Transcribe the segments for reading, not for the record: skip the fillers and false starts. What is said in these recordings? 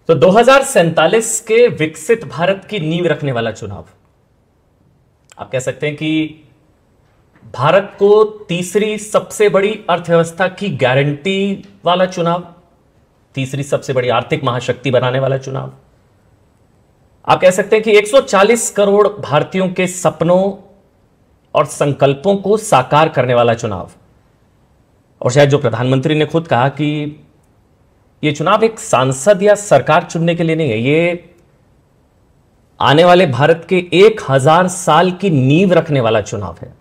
तो 2047 के विकसित भारत की नींव रखने वाला चुनाव, आप कह सकते हैं कि भारत को तीसरी सबसे बड़ी अर्थव्यवस्था की गारंटी वाला चुनाव, तीसरी सबसे बड़ी आर्थिक महाशक्ति बनाने वाला चुनाव, आप कह सकते हैं कि 140 करोड़ भारतीयों के सपनों और संकल्पों को साकार करने वाला चुनाव। और शायद जो प्रधानमंत्री ने खुद कहा कि यह चुनाव एक सांसद या सरकार चुनने के लिए नहीं है, यह आने वाले भारत के 1000 साल की नींव रखने वाला चुनाव है।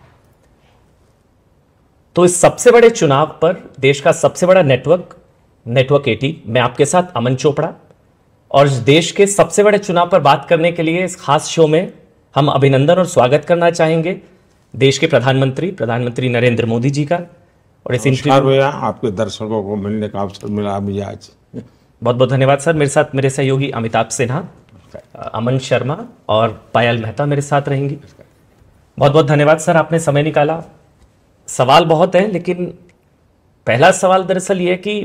तो इस सबसे बड़े चुनाव पर देश का सबसे बड़ा नेटवर्क 18, मैं आपके साथ अमन चोपड़ा, और इस देश के सबसे बड़े चुनाव पर बात करने के लिए इस खास शो में हम अभिनंदन और स्वागत करना चाहेंगे देश के प्रधानमंत्री नरेंद्र मोदी जी का। और इस नमस्कार भैया, आपके दर्शकों को मिलने का अवसर मिला मुझे आज। बहुत बहुत धन्यवाद सर। मेरे साथ मेरे सहयोगी अमिताभ सिन्हा, अमन शर्मा और पायल मेहता मेरे साथ रहेंगी। बहुत बहुत धन्यवाद सर, आपने समय निकाला। सवाल बहुत है, लेकिन पहला सवाल दरअसल ये कि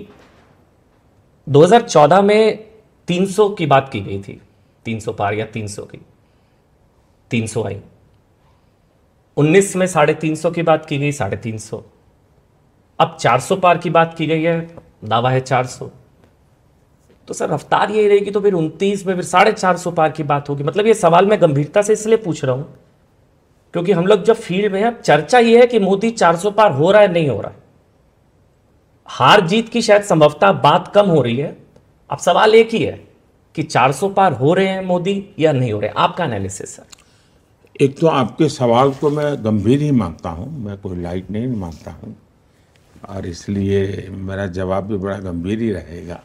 2014 में 300 की बात की गई थी, 300 पार या 300 की, 300 आई। 19 में 350 की बात की गई, 350। अब 400 पार की बात की गई है, दावा है 400। तो सर रफ्तार यही रहेगी तो फिर 29 में फिर 450 पार की बात होगी। मतलब ये सवाल मैं गंभीरता से इसलिए पूछ रहा हूं क्योंकि हम लोग जब फील्ड में हैं, अब चर्चा ये है कि मोदी 400 पार हो रहा है नहीं हो रहा है। हार जीत की शायद संभवतः बात कम हो रही है। अब सवाल एक ही है कि 400 पार हो रहे हैं मोदी या नहीं हो रहे। आपका एनालिसिस सर। एक तो आपके सवाल को मैं गंभीर ही मानता हूं, मैं कोई लाइट नहीं मानता हूं, और इसलिए मेरा जवाब भी बड़ा गंभीर ही रहेगा।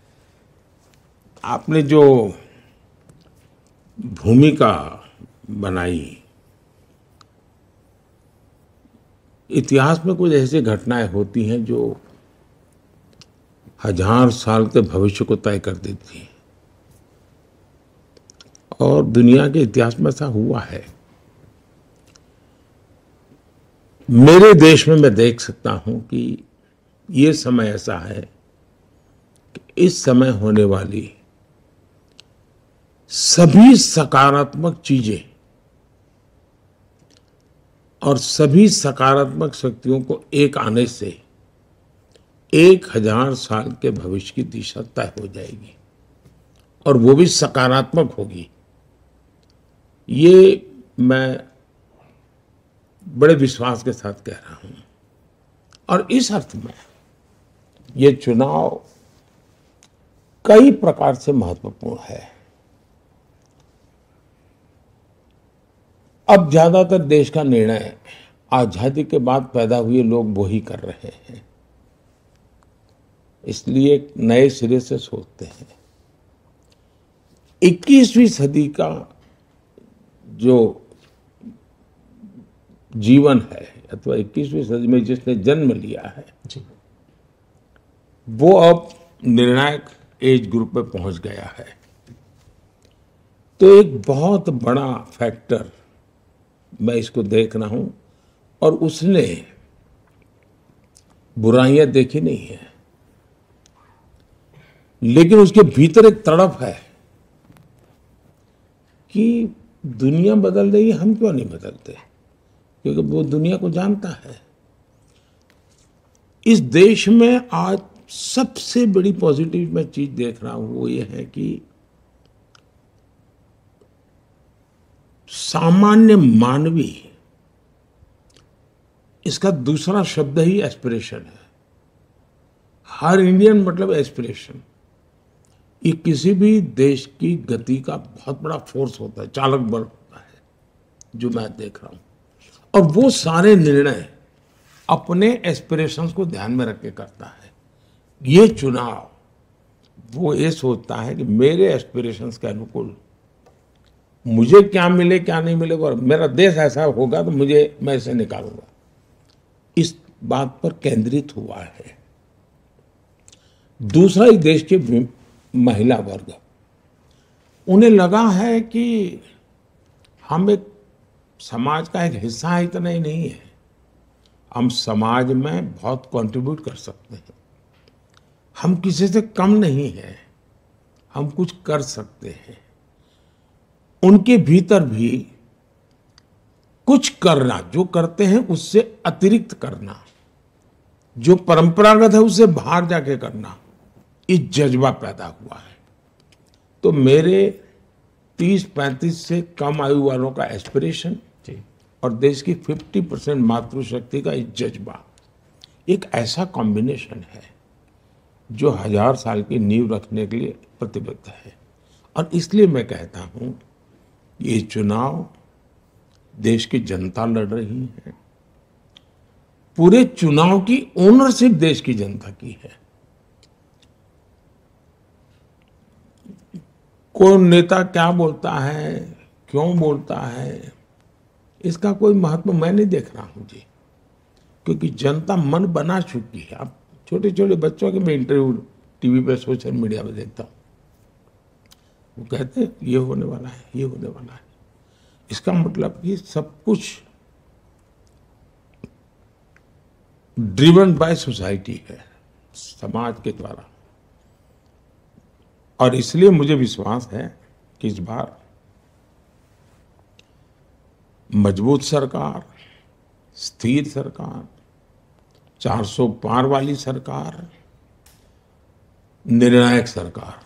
आपने जो भूमिका बनाई, इतिहास में कुछ ऐसी घटनाएं होती हैं जो 1000 साल के भविष्य को तय कर देती हैं, और दुनिया के इतिहास में ऐसा हुआ है। मेरे देश में मैं देख सकता हूं कि ये समय ऐसा है कि इस समय होने वाली सभी सकारात्मक चीजें और सभी सकारात्मक शक्तियों को एक आने से 1000 साल के भविष्य की दिशा तय हो जाएगी, और वो भी सकारात्मक होगी। ये मैं बड़े विश्वास के साथ कह रहा हूं। और इस अर्थ में ये चुनाव कई प्रकार से महत्वपूर्ण है। अब ज्यादातर देश का निर्णय आजादी के बाद पैदा हुए लोग वो ही कर रहे हैं, इसलिए नए सिरे से सोचते हैं। 21वीं सदी का जो जीवन है, अथवा 21वीं सदी में जिसने जन्म लिया है जी, वो अब निर्णायक एज ग्रुप में पहुंच गया है। तो एक बहुत बड़ा फैक्टर मैं इसको देख रहा हूं, और उसने बुराइयां देखी नहीं है, लेकिन उसके भीतर एक तड़प है कि दुनिया बदल रही है, हम क्यों नहीं बदलते, क्योंकि वो दुनिया को जानता है। इस देश में आज सबसे बड़ी पॉजिटिव मैं चीज देख रहा हूं वो ये है कि सामान्य मानवी, इसका दूसरा शब्द ही एस्पिरेशन है। हर इंडियन मतलब एस्पिरेशन। ये किसी भी देश की गति का बहुत बड़ा फोर्स होता है, चालक बल होता है, जो मैं देख रहा हूं। और वो सारे निर्णय अपने एस्पिरेशंस को ध्यान में रख के करता है। ये चुनाव वो ये सोचता है कि मेरे एस्पिरेशंस के अनुकूल मुझे क्या मिले क्या नहीं मिले, और मेरा देश ऐसा होगा तो मैं इसे निकालूंगा, इस बात पर केंद्रित हुआ है। दूसरा, इस देश के महिला वर्ग, उन्हें लगा है कि हम एक समाज का एक हिस्सा है, इतना ही नहीं है, हम समाज में बहुत कंट्रीब्यूट कर सकते हैं। हम किसी से कम नहीं हैं, हम कुछ कर सकते हैं, उनके भीतर भी कुछ करना, जो करते हैं उससे अतिरिक्त करना, जो परंपरागत है उससे बाहर जाके करना, ये जज्बा पैदा हुआ है। तो मेरे 30-35 से कम आयु वालों का एस्पिरेशन और देश की 50% मातृशक्ति का ये जज्बा एक ऐसा कॉम्बिनेशन है जो 1000 साल की नींव रखने के लिए प्रतिबद्ध है। और इसलिए मैं कहता हूं ये चुनाव देश की जनता लड़ रही है, पूरे चुनाव की ओनरशिप देश की जनता की है। कौन नेता क्या बोलता है, क्यों बोलता है, इसका कोई महत्व मैं नहीं देख रहा हूं जी, क्योंकि जनता मन बना चुकी है। अब छोटे छोटे बच्चों के मैं इंटरव्यू टीवी पे, सोशल मीडिया पे देखता हूं, वो कहते हैं ये होने वाला है, ये होने वाला है। इसका मतलब कि सब कुछ ड्रिवन बाय सोसाइटी है, समाज के द्वारा। और इसलिए मुझे विश्वास है कि इस बार मजबूत सरकार, स्थिर सरकार, 400 पार वाली सरकार, निर्णायक सरकार,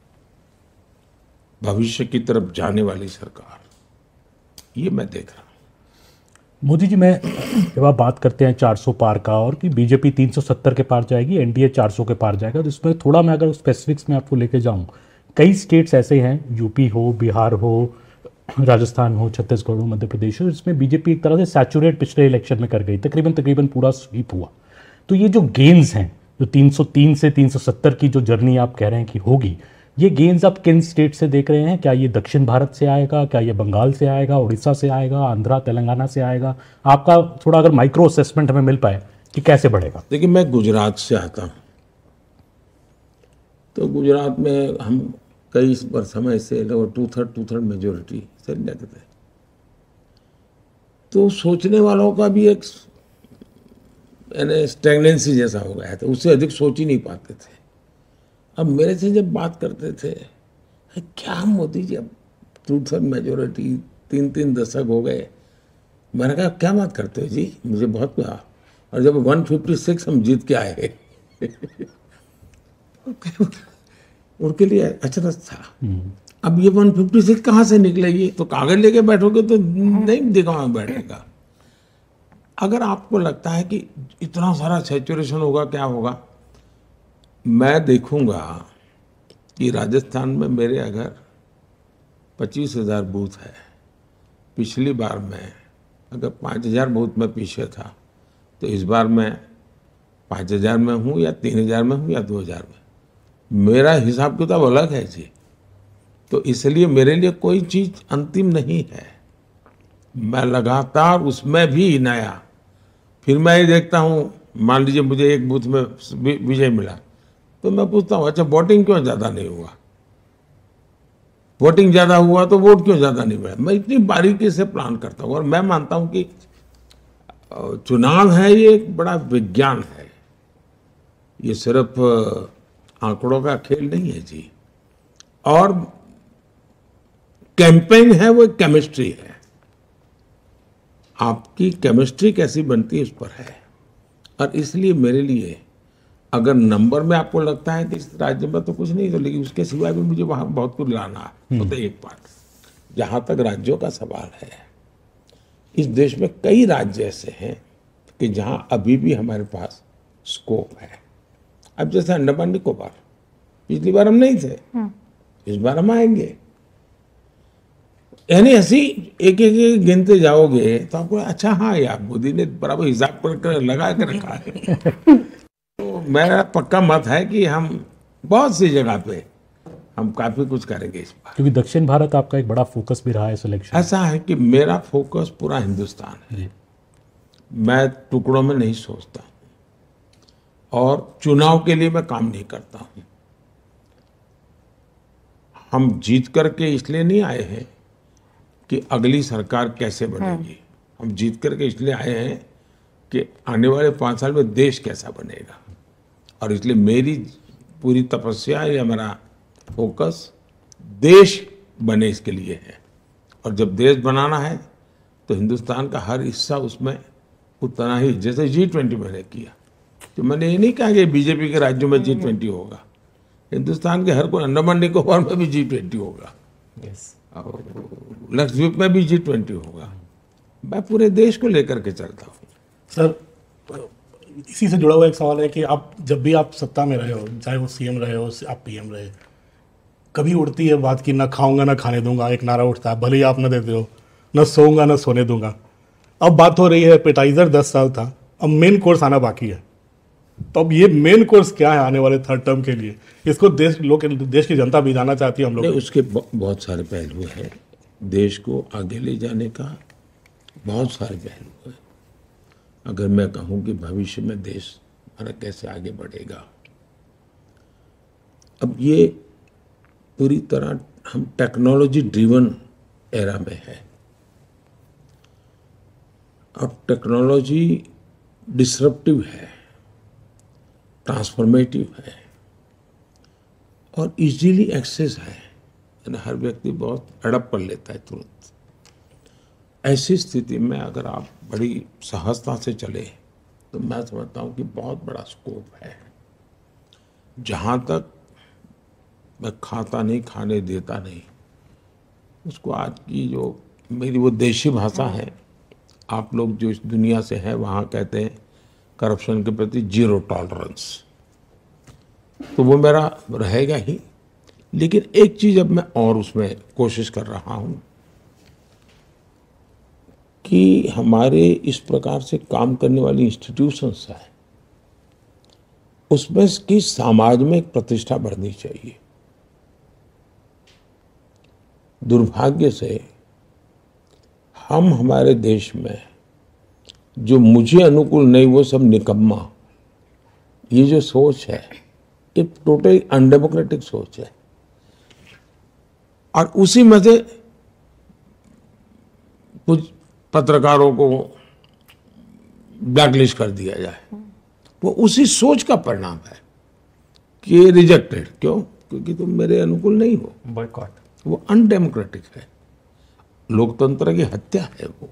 भविष्य की तरफ जाने वाली सरकार, ये मैं देख रहा हूं। मोदी जी, मैं जब आप बात करते हैं 400 पार का और कि बीजेपी 370 के पार जाएगी, एनडीए 400 के पार जाएगा, तो इसमें थोड़ा मैं अगर स्पेसिफिक्स में आपको लेके जाऊं, कई स्टेट्स ऐसे हैं, यूपी हो, बिहार हो, राजस्थान हो, छत्तीसगढ़ हो, मध्य प्रदेश हो, इसमें बीजेपी एक तरह से सैचुरेट पिछले इलेक्शन में कर गई, तकरीबन पूरा स्वीप हुआ। तो ये जो गेन्स हैं, जो 303 से 370 की जो जर्नी आप कह रहे हैं कि होगी, ये गेन्स आप किन स्टेट से देख रहे हैं? क्या ये दक्षिण भारत से आएगा, क्या ये बंगाल से आएगा, उड़ीसा से आएगा, आंध्रा तेलंगाना से आएगा? आपका थोड़ा अगर माइक्रो असेसमेंट हमें मिल पाए कि कैसे बढ़ेगा। देखिए, मैं गुजरात से आता हूँ, तो गुजरात में हम कई समय से लगभग 2/3 मेजोरिटी से लेते थे। तो सोचने वालों का भी एक स्टैग्नेंसी जैसा हो गया था, उससे अधिक सोच ही नहीं पाते थे। अब मेरे से जब बात करते थे, क्या मोदी जी अब 2/3 मेजोरिटी, 3 दशक हो गए, मैंने कहा क्या बात करते हो जी, मुझे बहुत कहा। और जब 156 हम जीत के आए उनके लिए अचरज था। अब ये 156 कहाँ से निकलेगी? तो कागज लेके बैठोगे तो नहीं दिखा बैठेगा। अगर आपको लगता है कि इतना सारा सैचुरेशन होगा, क्या होगा, मैं देखूंगा कि राजस्थान में मेरे अगर 25,000 बूथ है, पिछली बार मैं अगर 5,000 बूथ में पीछे था, तो इस बार मैं 5,000 में हूँ या 3,000 में हूँ या 2,000 में, मेरा हिसाब किताब अलग है जी। तो इसलिए मेरे लिए कोई चीज अंतिम नहीं है, मैं लगातार उसमें भी नया। फिर मैं ये देखता हूँ, मान लीजिए मुझे एक बूथ में विजय मिला, तो मैं पूछता हूँ अच्छा वोटिंग क्यों ज्यादा नहीं हुआ, वोटिंग ज्यादा हुआ तो वोट क्यों ज्यादा नहीं मिला। मैं इतनी बारीकी से प्लान करता हूँ, और मैं मानता हूँ कि चुनाव है ये एक बड़ा विज्ञान है, ये सिर्फ आंकड़ों का खेल नहीं है जी। और कैंपेन है वो केमिस्ट्री है, आपकी केमिस्ट्री कैसी बनती है उस पर है। और इसलिए मेरे लिए अगर नंबर में आपको लगता है कि इस राज्य में तो कुछ नहीं, तो लेकिन उसके सिवाय भी मुझे वहां बहुत कुछ लाना है। तो एक बात, जहां तक राज्यों का सवाल है, इस देश में कई राज्य ऐसे हैं कि जहां अभी भी हमारे पास स्कोप है। अब जैसे अंडमान निकोबार, पिछली बार हम नहीं थे, इस बार हम आएंगे। यानी ऐसी एक एक गिनते जाओगे तो आपको अच्छा, हाँ यार मोदी ने बराबर हिसाब कर लगा कर रखा है। तो मेरा पक्का मत है कि हम बहुत सी जगह पे हम काफी कुछ करेंगे इस बार, क्योंकि दक्षिण भारत आपका एक बड़ा फोकस भी रहा है सिलेक्शन। ऐसा है कि मेरा फोकस पूरा हिंदुस्तान है, मैं टुकड़ों में नहीं सोचता, और चुनाव के लिए मैं काम नहीं करता हूं। हम जीत करके इसलिए नहीं आए हैं कि अगली सरकार कैसे बनेगी, हम जीत करके इसलिए आए हैं कि आने वाले 5 साल में देश कैसा बनेगा। और इसलिए मेरी पूरी तपस्या या मेरा फोकस देश बने इसके लिए है। और जब देश बनाना है तो हिंदुस्तान का हर हिस्सा उसमें उतना ही, जैसे G20 मैंने किया, तो मैंने ये नहीं कहा कि बीजेपी के राज्यों में G20 होगा, हिंदुस्तान के हर कोई, अंडमान निकोबार में भी G20 होगा, और लक्षद्वीप में भी G20 होगा। मैं पूरे देश को लेकर के चलता हूँ। सर, इसी से जुड़ा हुआ एक सवाल है कि आप जब भी आप सत्ता में रहे हो, चाहे वो सीएम रहे हो, आप पीएम रहे, कभी उड़ती है बात कि ना खाऊंगा ना खाने दूंगा, एक नारा उठता है, भले ही आप ना देते हो, ना सोऊंगा ना सोने दूंगा। अब बात हो रही है एपेटाइजर 10 साल था, अब मेन कोर्स आना बाकी है। तो अब ये मेन कोर्स क्या है आने वाले थर्ड टर्म के लिए? इसको देश की जनता भी जानना चाहती है हम लोग। उसके बहुत सारे पहलू हैं, देश को आगे ले जाने का बहुत सारे पहलू हैं। अगर मैं कहूँ कि भविष्य में देश हमारा कैसे आगे बढ़ेगा, अब ये पूरी तरह हम टेक्नोलॉजी ड्रिवन एरा में है। अब टेक्नोलॉजी डिसरप्टिव है, ट्रांसफॉर्मेटिव है और इजीली एक्सेस है, यानी हर व्यक्ति बहुत अडॉप्ट कर लेता है तुरंत। ऐसी स्थिति में अगर आप बड़ी सहजता से चले तो मैं समझता हूँ कि बहुत बड़ा स्कोप है। जहाँ तक मैं खाता नहीं, खाने देता नहीं, उसको आज की जो मेरी वो देशी भाषा है, आप लोग जो इस दुनिया से हैं वहाँ कहते हैं करप्शन के प्रति जीरो टॉलरेंस, तो वो मेरा रहेगा ही। लेकिन एक चीज़ अब मैं और उसमें कोशिश कर रहा हूँ कि हमारे इस प्रकार से काम करने वाली इंस्टीट्यूशंस है, उसमें की समाज में एक प्रतिष्ठा बढ़नी चाहिए। दुर्भाग्य से हम हमारे देश में जो मुझे अनुकूल नहीं वो सब निकम्मा, ये जो सोच है ये टोटली अनडेमोक्रेटिक सोच है। और उसी में से कुछ पत्रकारों को ब्लैकलिस्ट कर दिया जाए, वो उसी सोच का परिणाम है कि रिजेक्टेड। क्यों? क्योंकि तुम मेरे अनुकूल नहीं हो। बॉयकॉट। वो अनडेमोक्रेटिक है, लोकतंत्र की हत्या है वो।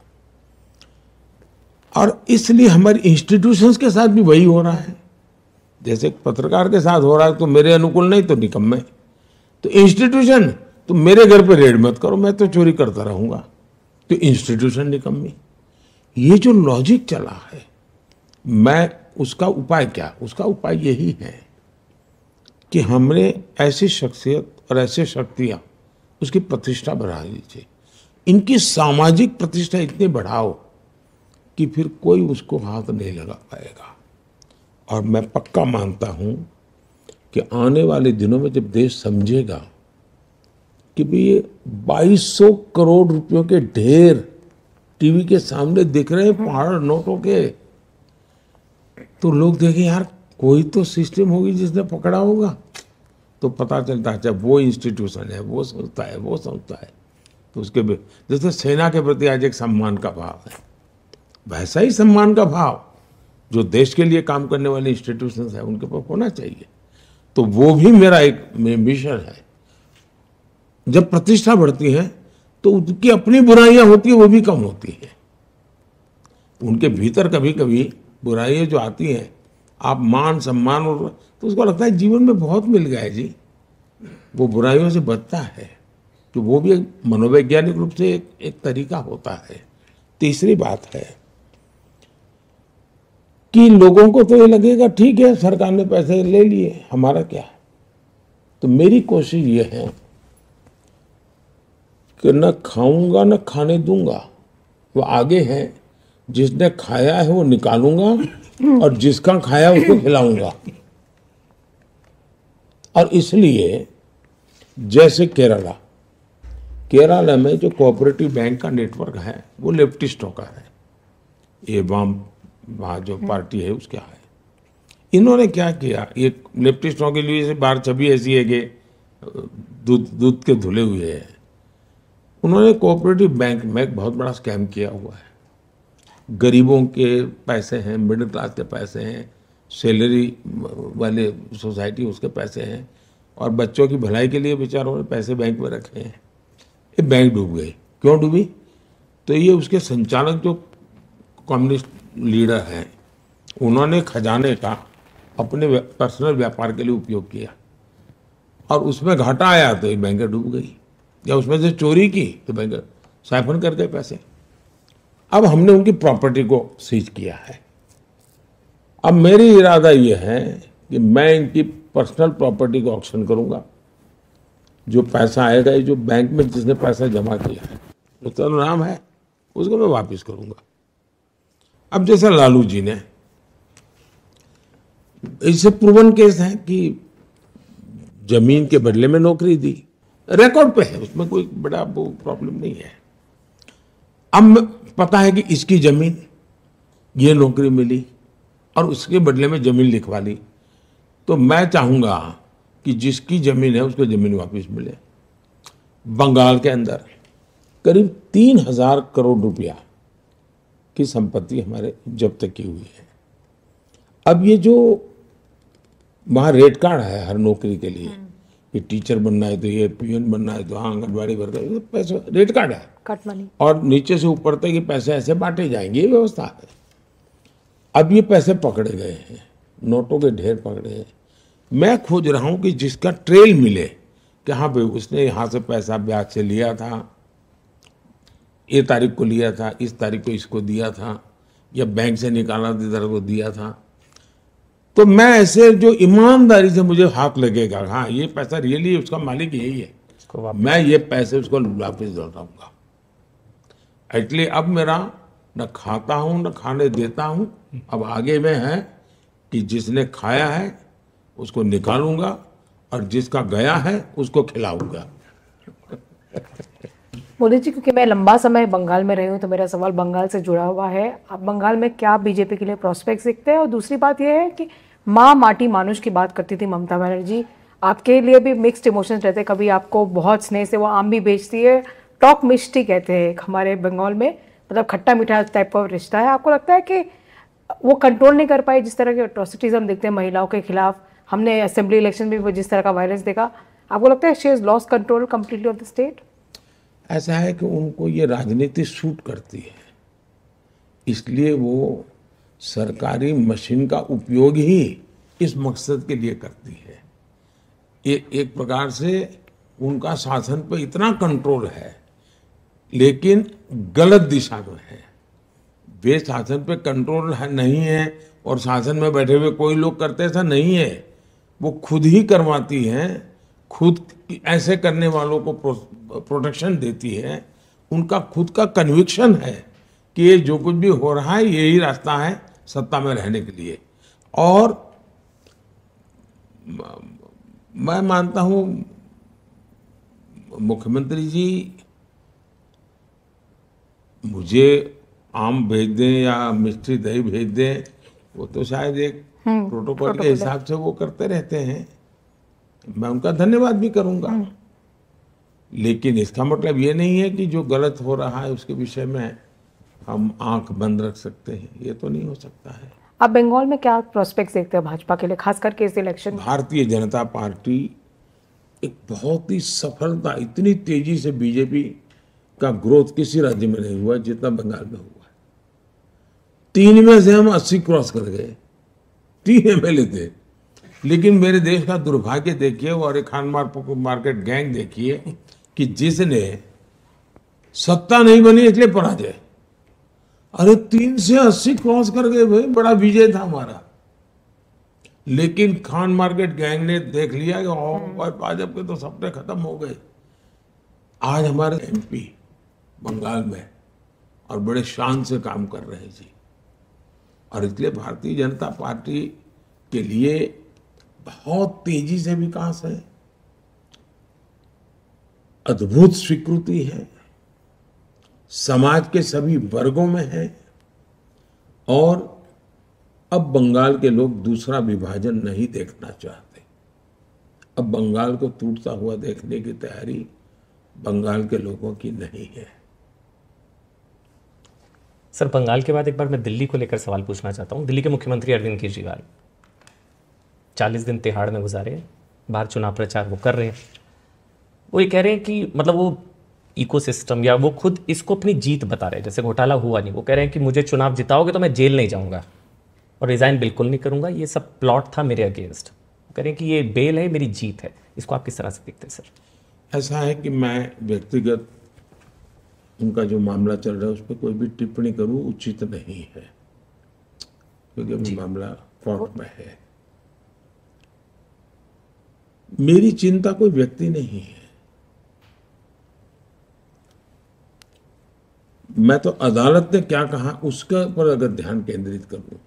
और इसलिए हमारी इंस्टीट्यूशंस के साथ भी वही हो रहा है। जैसे पत्रकार के साथ हो रहा है, तो मेरे अनुकूल नहीं तो निकम्मे। तो इंस्टीट्यूशन, तो मेरे घर पे रेड मत करो, मैं तो चोरी करता रहूंगा, तो इंस्टीट्यूशन निकम्मी। ये जो लॉजिक चला है, मैं उसका उपाय क्या? उसका उपाय यही है कि हमने ऐसी शख्सियत और ऐसे शक्तियां, उसकी प्रतिष्ठा बढ़ा लीजिए, इनकी सामाजिक प्रतिष्ठा इतनी बढ़ाओ कि फिर कोई उसको हाथ नहीं लगा पाएगा। और मैं पक्का मानता हूं कि आने वाले दिनों में जब देश समझेगा कि भाई ये 2200 करोड़ रुपयों के ढेर टीवी के सामने दिख रहे हैं पहाड़ नोटों के, तो लोग देखें यार कोई तो सिस्टम होगी जिसने पकड़ा होगा, तो पता चलता है अच्छा वो इंस्टीट्यूशन है, वो संस्था है, वो संस्था है। तो उसके जैसे सेना के प्रति आज एक सम्मान का भाव है, वैसा ही सम्मान का भाव जो देश के लिए काम करने वाले इंस्टीट्यूशंस है उनके पास होना चाहिए। तो वो भी मेरा एक मिशन है। जब प्रतिष्ठा बढ़ती है तो उनकी अपनी बुराइयां होती है वो भी कम होती है। उनके भीतर कभी कभी बुराइयां जो आती हैं, आप मान सम्मान और तो उसको लगता है जीवन में बहुत मिल गया है जी, वो बुराइयों से बचता है। तो वो भी एक मनोवैज्ञानिक रूप से एक तरीका होता है। तीसरी बात है कि लोगों को तो ये लगेगा ठीक है सरकार ने पैसे ले लिए, हमारा क्या है। तो मेरी कोशिश ये है कि न खाऊंगा न खाने दूंगा, वो आगे है। जिसने खाया है वो निकालूंगा और जिसका खाया उसको खिलाऊंगा। और इसलिए जैसे केरला में जो कोऑपरेटिव बैंक का नेटवर्क है वो लेफ्टिस्टों का है, ये वहाँ जो पार्टी है उसका है। इन्होंने क्या किया, ये लेफ्टिस्टों के लिए बाहर छवि ऐसी है कि दूध के धुले हुए हैं। उन्होंने कोऑपरेटिव बैंक में एक बहुत बड़ा स्कैम किया हुआ है। गरीबों के पैसे हैं, मिडिल क्लास के पैसे हैं, सैलरी वाले सोसाइटी उसके पैसे हैं, और बच्चों की भलाई के लिए बेचारों ने पैसे बैंक में रखे हैं। ये बैंक डूब गई। क्यों डूबी? तो ये उसके संचालक जो कम्युनिस्ट लीडर हैं, उन्होंने खजाने का अपने पर्सनल व्यापार के लिए उपयोग किया और उसमें घाटा आया तो ये बैंक डूब गई, या उसमें से चोरी की तो बैंक साइफन कर गए पैसे। अब हमने उनकी प्रॉपर्टी को सीज किया है। अब मेरी इरादा ये है कि मैं इनकी पर्सनल प्रॉपर्टी को ऑक्शन करूंगा। जो पैसा आएगा, ये जो बैंक में जिसने पैसा जमा किया है, उसका नाम है, उसको मैं वापस करूंगा। अब जैसे लालू जी ने, इससे प्रूवन केस है कि जमीन के बदले में नौकरी दी, रिकॉर्ड पे है, उसमें कोई बड़ा वो प्रॉब्लम नहीं है। अब पता है कि इसकी जमीन, ये नौकरी मिली और उसके बदले में जमीन लिखवा ली, तो मैं चाहूंगा कि जिसकी जमीन है उसको जमीन वापस मिले। बंगाल के अंदर करीब 3,000 करोड़ रुपया की संपत्ति हमारे जब्त की हुई है। अब ये जो वहाँ रेट कार्ड है हर नौकरी के लिए, कि टीचर बनना है तो ये, पीएन बनना है तो हाँ, आंगनबाड़ी वर्कर, पैसा रेट कार्ड है, कट मनी, और नीचे से ऊपर तक ये पैसे ऐसे बांटे जाएंगे, ये व्यवस्था है। अब ये पैसे पकड़े गए हैं, नोटों के ढेर पकड़े हैं। मैं खोज रहा हूं कि जिसका ट्रेल मिले कि हाँ भाई उसने यहाँ से पैसा ब्याज से लिया था, ये तारीख को लिया था, इस तारीख को इसको दिया था, या बैंक से निकाला इधर को दिया था, तो मैं ऐसे जो ईमानदारी से मुझे हाथ लगेगा, हाँ ये पैसा रियली उसका मालिक यही है, मैं ये पैसे उसको वापस लौटाऊंगा। इसलिए अब मेरा न खाता हूं न खाने देता हूं, अब आगे में है कि जिसने खाया है उसको निकालूंगा और जिसका गया है उसको खिलाऊंगा। मोदी जी, क्योंकि मैं लंबा समय बंगाल में रही हूँ तो मेरा सवाल बंगाल से जुड़ा हुआ है। आप बंगाल में क्या बीजेपी के लिए प्रोस्पेक्ट्स दिखते हैं? और दूसरी बात यह है कि माँ माटी मानुष की बात करती थी ममता बनर्जी, आपके लिए भी मिक्स्ड इमोशंस रहते हैं। कभी आपको बहुत स्नेह से वो आम भी बेचती है, टॉक मिष्टी कहते हैं हमारे बंगाल में, मतलब खट्टा मीठा टाइप का रिश्ता है। आपको लगता है कि वो कंट्रोल नहीं कर पाई जिस तरह के अट्रॉसिटीज हम देखते हैं महिलाओं के खिलाफ? हमने असेंबली इलेक्शन में जिस तरह का वायलेंस देखा, आपको लगता है she has lost control completely of the state? ऐसा है कि उनको ये राजनीति सूट करती है, इसलिए वो सरकारी मशीन का उपयोग ही इस मकसद के लिए करती है। ये एक प्रकार से उनका शासन पे इतना कंट्रोल है, लेकिन गलत दिशा में है। वे शासन पे कंट्रोल नहीं है और शासन में बैठे हुए कोई लोग करते, ऐसा नहीं है। वो खुद ही करवाती हैं, खुद ऐसे करने वालों को प्रोटेक्शन देती है। उनका खुद का कन्विक्शन है कि ये जो कुछ भी हो रहा है यही रास्ता है सत्ता में रहने के लिए। और मैं मानता हूं मुख्यमंत्री जी मुझे आम भेज दें या मिष्टी दही भेज दें, वो तो शायद एक प्रोटोकॉल के हिसाब से वो करते रहते हैं, मैं उनका धन्यवाद भी करूंगा। लेकिन इसका मतलब ये नहीं है कि जो गलत हो रहा है उसके विषय में हम आंख बंद रख सकते हैं, ये तो नहीं हो सकता है। आप बंगाल में क्या प्रोस्पेक्ट्स देखते हैं भाजपा के लिए, खास करके इस इलेक्शन? भारतीय जनता पार्टी एक बहुत ही सफलता, इतनी तेजी से बीजेपी का ग्रोथ किसी राज्य में नहीं हुआ जितना बंगाल में हुआ। 3 में से हम 80 क्रॉस कर गए, 3 एमएलए थे। लेकिन मेरे देश का दुर्भाग्य देखिए और एक खान मार्केट गैंग देखिए कि जिसने सत्ता नहीं बनी इसलिए पराजय। अरे 3 से 80 क्रॉस कर गए भाई, बड़ा विजय था हमारा। लेकिन खान मार्केट गैंग ने देख लिया कि भाजपा के तो सपने खत्म हो गए। आज हमारे एमपी बंगाल में और बड़े शान से काम कर रहे हैं जी। और इसलिए भारतीय जनता पार्टी के लिए बहुत तेजी से विकास है, अद्भुत स्वीकृति है, समाज के सभी वर्गों में है। और अब बंगाल के लोग दूसरा विभाजन नहीं देखना चाहते। अब बंगाल को टूटता हुआ देखने की तैयारी बंगाल के लोगों की नहीं है। सर, बंगाल के बाद एक बार मैं दिल्ली को लेकर सवाल पूछना चाहता हूं। दिल्ली के मुख्यमंत्री अरविंद केजरीवाल 40 दिन तिहाड़ में गुजारे, बाहर चुनाव प्रचार वो कर रहे हैं। वो ये कह रहे हैं कि मतलब वो इकोसिस्टम या वो खुद इसको अपनी जीत बता रहे हैं, जैसे घोटाला हुआ नहीं, वो कह रहे हैं कि मुझे चुनाव जिताओगे तो मैं जेल नहीं जाऊंगा और रिजाइन बिल्कुल नहीं करूंगा, ये सब प्लॉट था मेरे अगेंस्ट। वो कह रहे हैं कि ये बेल है, मेरी जीत है। इसको आप किस तरह से देखते हैं सर? ऐसा है कि मैं व्यक्तिगत उनका जो मामला चल रहा है उस पर कोई भी टिप्पणी करूं उचित नहीं है, क्योंकि अभी मामला कोर्ट में है। मेरी चिंता कोई व्यक्ति नहीं है, मैं तो अदालत ने क्या कहा उसके पर अगर ध्यान केंद्रित करूं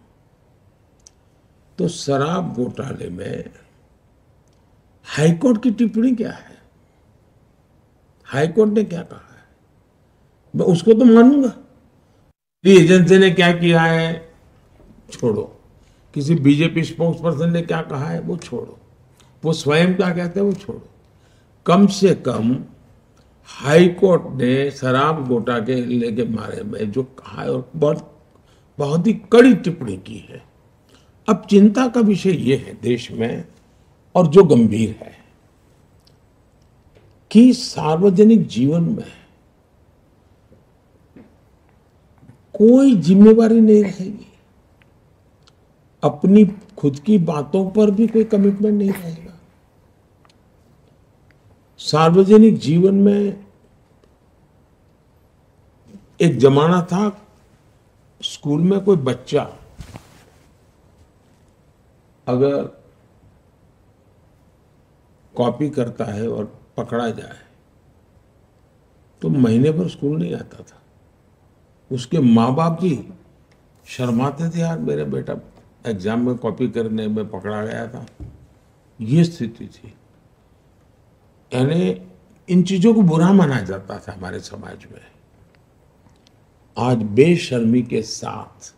तो शराब घोटाले में हाईकोर्ट की टिप्पणी क्या है, हाईकोर्ट ने क्या कहा है, मैं उसको तो मानूंगा। एजेंसी ने क्या किया है छोड़ो, किसी बीजेपी स्पोक्स पर्सन ने क्या कहा है वो छोड़ो, वो स्वयं क्या कहते हैं वो छोड़ो। कम से कम हाई कोर्ट ने शराब घोटाले के बारे में जो कहा है और बहुत ही कड़ी टिप्पणी की है। अब चिंता का विषय ये है देश में और जो गंभीर है कि सार्वजनिक जीवन में कोई जिम्मेवारी नहीं रहेगी, अपनी खुद की बातों पर भी कोई कमिटमेंट नहीं रहेगा। सार्वजनिक जीवन में एक जमाना था, स्कूल में कोई बच्चा अगर कॉपी करता है और पकड़ा जाए तो महीने भर स्कूल नहीं आता था। उसके माँ बाप भी शर्माते थे, यार मेरा बेटा एग्जाम में कॉपी करने में पकड़ा गया था। ये स्थिति थी, यानी इन चीजों को बुरा माना जाता था हमारे समाज में। आज बेशर्मी के साथ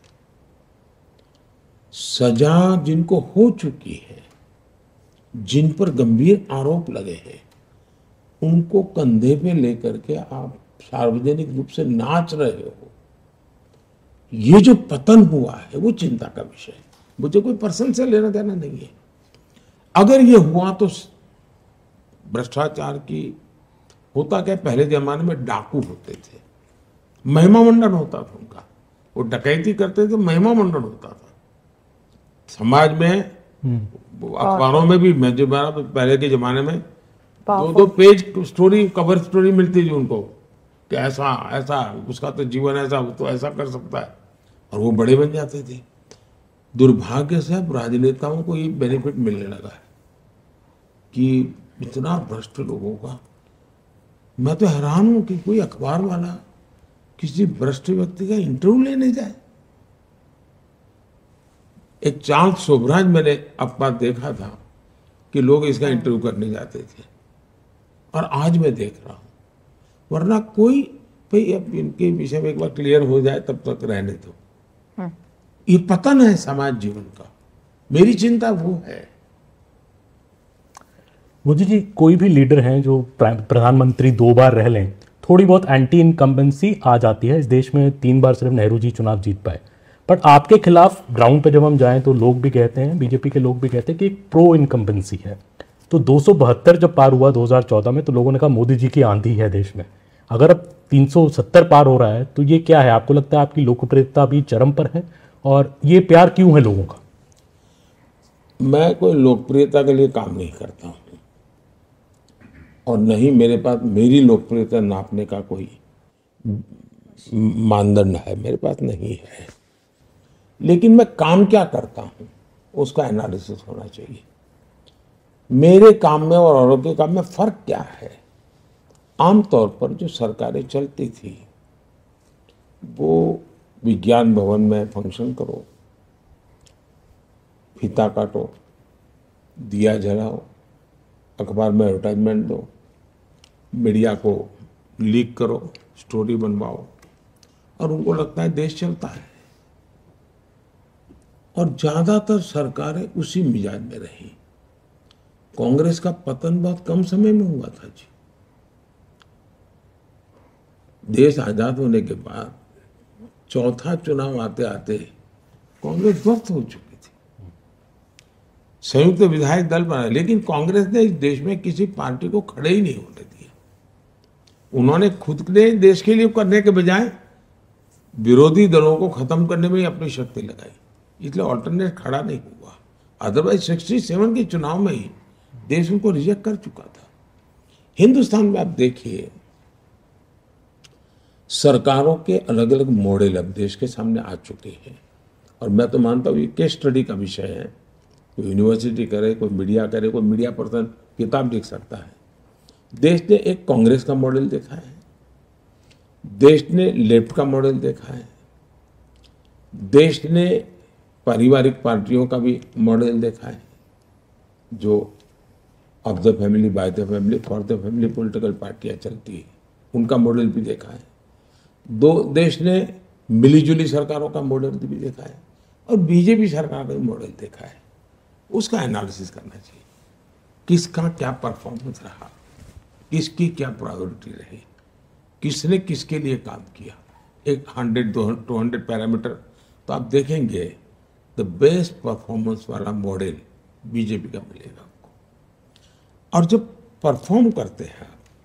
सजा जिनको हो चुकी है, जिन पर गंभीर आरोप लगे हैं, उनको कंधे पे लेकर के आप सार्वजनिक रूप से नाच रहे हो, ये जो पतन हुआ है वो चिंता का विषय है। मुझे कोई पर्सन से लेना देना नहीं है। अगर ये हुआ तो भ्रष्टाचार की होता क्या, पहले जमाने में डाकू होते थे, महिमा मंडन होता था उनका, वो डकैती करते थे, महिमा मंडन होता था समाज में। अखबारों में भी मैं जो पहले के जमाने में 2-2 पेज स्टोरी, कवर स्टोरी मिलती थी उनको कि ऐसा ऐसा उसका तो जीवन ऐसा, वो तो ऐसा कर सकता है, और वो बड़े बन जाते थे। दुर्भाग्य से अब राजनेताओं को ये बेनिफिट मिलने लगा है कि इतना भ्रष्ट लोगों का। मैं तो हैरान हूं कि कोई अखबार वाला किसी भ्रष्ट व्यक्ति का इंटरव्यू लेने जाए। एक चार्ल्स शोभराज मैंने अखबार देखा था कि लोग इसका इंटरव्यू करने जाते थे, और आज मैं देख रहा हूं, वरना कोई भाई अब इनके विषय में एक बार क्लियर हो जाए तब तक रहने दो। ये पतन है समाज जीवन का, मेरी चिंता वो है। मोदी जी, कोई भी लीडर हैं जो प्रधानमंत्री 2 बार रह लें, थोड़ी बहुत एंटी इनकम्बेंसी आ जाती है। इस देश में 3 बार सिर्फ नेहरू जी चुनाव जीत पाए, बट आपके खिलाफ ग्राउंड पे जब हम जाएं तो लोग भी कहते हैं, बीजेपी के लोग भी कहते हैं कि एक प्रो इनकम्बेंसी है। तो 272 जब पार हुआ 2014 में, तो लोगों ने कहा मोदी जी की आंधी है देश में। अगर अब 370 पार हो रहा है तो ये क्या है? आपको लगता है आपकी लोकप्रियता भी चरम पर है, और ये प्यार क्यों है लोगों का? मैं कोई लोकप्रियता के लिए काम नहीं करता हूं, और नहीं मेरे पास मेरी लोकप्रियता नापने का कोई मानदंड है, मेरे पास नहीं है। लेकिन मैं काम क्या करता हूं उसका एनालिसिस होना चाहिए। मेरे काम में और औरों के काम में फर्क क्या है? आमतौर पर जो सरकारें चलती थी वो विज्ञान भवन में फंक्शन करो, फीता काटो, दिया जलाओ, अखबार में एडवर्टाइजमेंट दो, मीडिया को लीक करो, स्टोरी बनवाओ, और उनको लगता है देश चलता है। और ज्यादातर सरकारें उसी मिजाज में रही। कांग्रेस का पतन बहुत कम समय में हुआ था जी। देश आजाद होने के बाद चौथा चुनाव आते आते कांग्रेस ध्वस्त हो चुकी थी। संयुक्त विधायक दल बना, लेकिन कांग्रेस ने इस देश में किसी पार्टी को खड़े ही नहीं होने दिया। उन्होंने खुद ने देश के लिए करने के बजाय विरोधी दलों को खत्म करने में ही अपनी शक्ति लगाई, इसलिए ऑल्टरनेट खड़ा नहीं हुआ। अदरवाइज 67 के चुनाव में ही देश उनको रिजेक्ट कर चुका था। हिंदुस्तान में आप देखिए, सरकारों के अलग अलग मॉडल अब देश के सामने आ चुके हैं, और मैं तो मानता हूँ ये केस स्टडी का विषय है। कोई यूनिवर्सिटी करे, कोई मीडिया करे, कोई मीडिया पर्सन किताब लिख सकता है। देश ने एक कांग्रेस का मॉडल देखा है, देश ने लेफ्ट का मॉडल देखा है, देश ने पारिवारिक पार्टियों का भी मॉडल देखा है, जो of the family, by the family, for the family political पार्टियां चलती है, उनका मॉडल भी देखा है। देश ने मिलीजुली सरकारों का मॉडल भी देखा है, और बीजेपी सरकार का भी मॉडल देखा है। उसका एनालिसिस करना चाहिए, किसका क्या परफॉर्मेंस रहा, किसकी क्या प्रायोरिटी रही, किसने किसके लिए काम किया। एक 100-200 पैरामीटर तो आप देखेंगे, द बेस्ट परफॉर्मेंस वाला मॉडल बीजेपी का मिलेगा आपको। और जब परफॉर्म करते हैं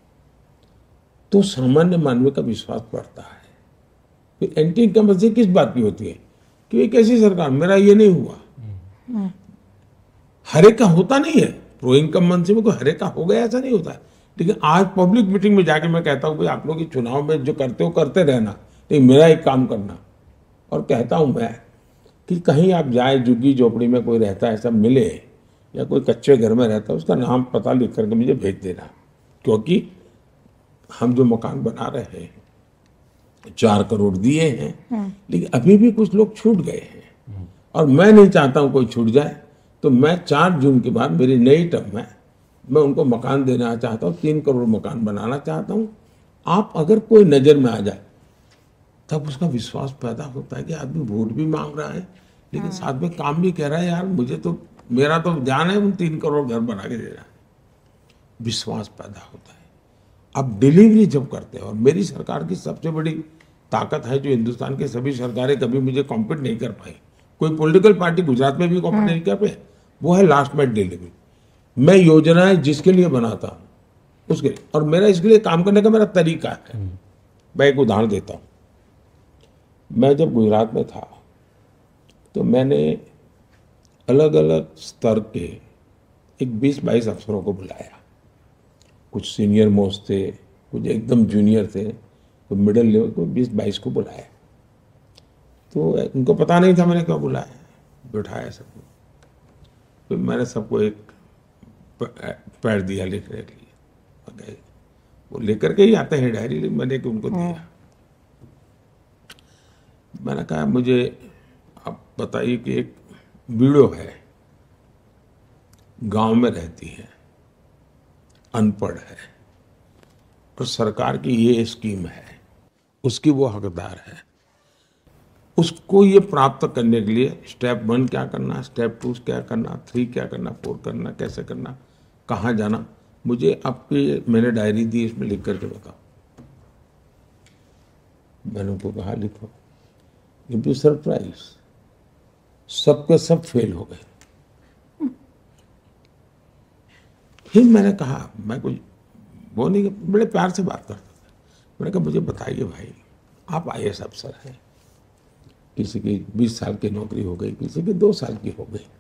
तो सामान्य मानव का विश्वास बढ़ता है। फिर एंटी इनकम्बेंसी किस बात की होती है कि एक ऐसी सरकार, मेरा ये नहीं हुआ, हर एक का होता नहीं है। प्रो इनकम्बेंसी में कोई हर एक का हो गया ऐसा नहीं होता है। लेकिन आज पब्लिक मीटिंग में जाके मैं कहता हूँ भाई आप लोग चुनाव में जो करते हो करते रहना, लेकिन मेरा एक काम करना। और कहता हूँ मैं कि कहीं आप जाए, झुग्गी झोपड़ी में कोई रहता है, सब मिले, या कोई कच्चे घर में रहता है, उसका नाम पता लिख करके मुझे भेज देना, क्योंकि हम जो मकान बना रहे हैं 4 करोड़ दिए हैं, लेकिन अभी भी कुछ लोग छूट गए हैं, और मैं नहीं चाहता हूं कोई छूट जाए। तो मैं 4 जून के बाद मेरी नई टर्म में मैं उनको मकान देना चाहता हूँ, 3 करोड़ मकान बनाना चाहता हूँ। आप अगर कोई नजर में आ जाए तब उसका विश्वास पैदा होता है कि आदमी वोट भी मांग रहा है, लेकिन साथ में काम भी कह रहा है, यार मुझे तो, मेरा तो ध्यान है उन 3 करोड़ घर बना के दे रहा है। विश्वास पैदा होता है। अब डिलीवरी जब करते हैं, और मेरी सरकार की सबसे बड़ी ताकत है जो हिंदुस्तान के सभी सरकारें कभी मुझे कॉम्पीट नहीं कर पाई, कोई पॉलिटिकल पार्टी गुजरात में भी कॉम्पीट नहीं कर पाई, वो है लास्ट माइल डिलीवरी। मैं योजनाएं जिसके लिए बनाता हूँ उसके लिए, और मेरा इसके लिए काम करने का मेरा तरीका है। मैं एक उदाहरण देता हूँ। मैं जब गुजरात में था तो मैंने अलग अलग स्तर के एक 20-22 अफसरों को बुलाया। कुछ सीनियर मोस्ट थे, कुछ एकदम जूनियर थे, तो मिडिल लेवल को 20-22 को बुलाया। तो उनको पता नहीं था मैंने क्यों बुलाया, बिठाया सबको। तो मैंने सबको एक पैड दिया लिखने के लिए, गए, वो लेकर के ही आते हैं डायरी, लेकिन मैंने कि उनको दिया। मैंने कहा मुझे आप बताइए कि एक वीडियो है, गांव में रहती है, अनपढ़ है, और सरकार की ये स्कीम है, उसकी वो हकदार है। उसको ये प्राप्त करने के लिए स्टेप 1 क्या करना, स्टेप 2 क्या करना, 3 क्या करना, 4 करना, कैसे करना, कहाँ जाना, मुझे आपकी मैंने डायरी दी, इसमें लिख करके बताओ। मैंने उनको कहा लिखो। यू बी सरप्राइज, सबके सब फेल हो गए। फिर मैंने कहा, मैं कुछ वो नहीं, बड़े प्यार से बात करता था। मैंने कहा मुझे बताइए भाई, आप IAS अफसर हैं, किसी की 20 साल की नौकरी हो गई, किसी की 2 साल की हो गई,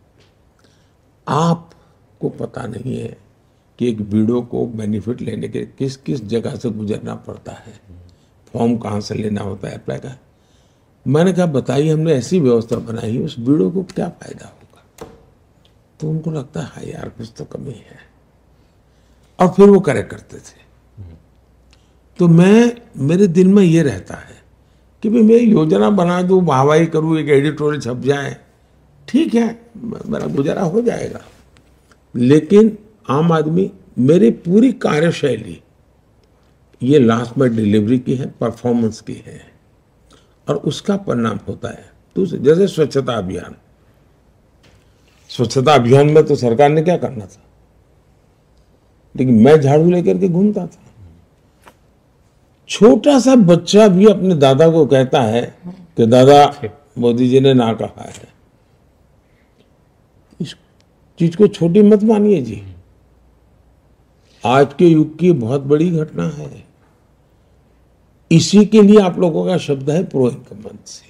आपको पता नहीं है कि एक वीडियो को बेनिफिट लेने के किस किस जगह से गुजरना पड़ता है, फॉर्म कहाँ से लेना होता है, अप्लाई का। मैंने कहा बताइए, हमने ऐसी व्यवस्था बनाई है, उस वीडियो को क्या फायदा होगा। तो उनको लगता है हाँ यार कुछ तो कमी है, और फिर वो करेक्ट करते थे। तो मेरे दिल में ये रहता है कि भाई मैं योजना बना दूं, वाहवाही करूं, एक एडिटोरियल छप जाए, ठीक है, मेरा गुजारा हो जाएगा। लेकिन आम आदमी, मेरी पूरी कार्यशैली ये लास्ट में डिलीवरी की है, परफॉर्मेंस की है, और उसका परिणाम होता है। दूसरे जैसे स्वच्छता अभियान, स्वच्छता अभियान में तो सरकार ने क्या करना था, लेकिन मैं झाड़ू लेकर के घूमता था। छोटा सा बच्चा भी अपने दादा को कहता है कि दादा मोदी जी ने ना कहा है। चीज को छोटी मत मानिए जी। आज के युग की बहुत बड़ी घटना है। इसी के लिए आप लोगों का शब्द है प्रो इनकम्बेंसी,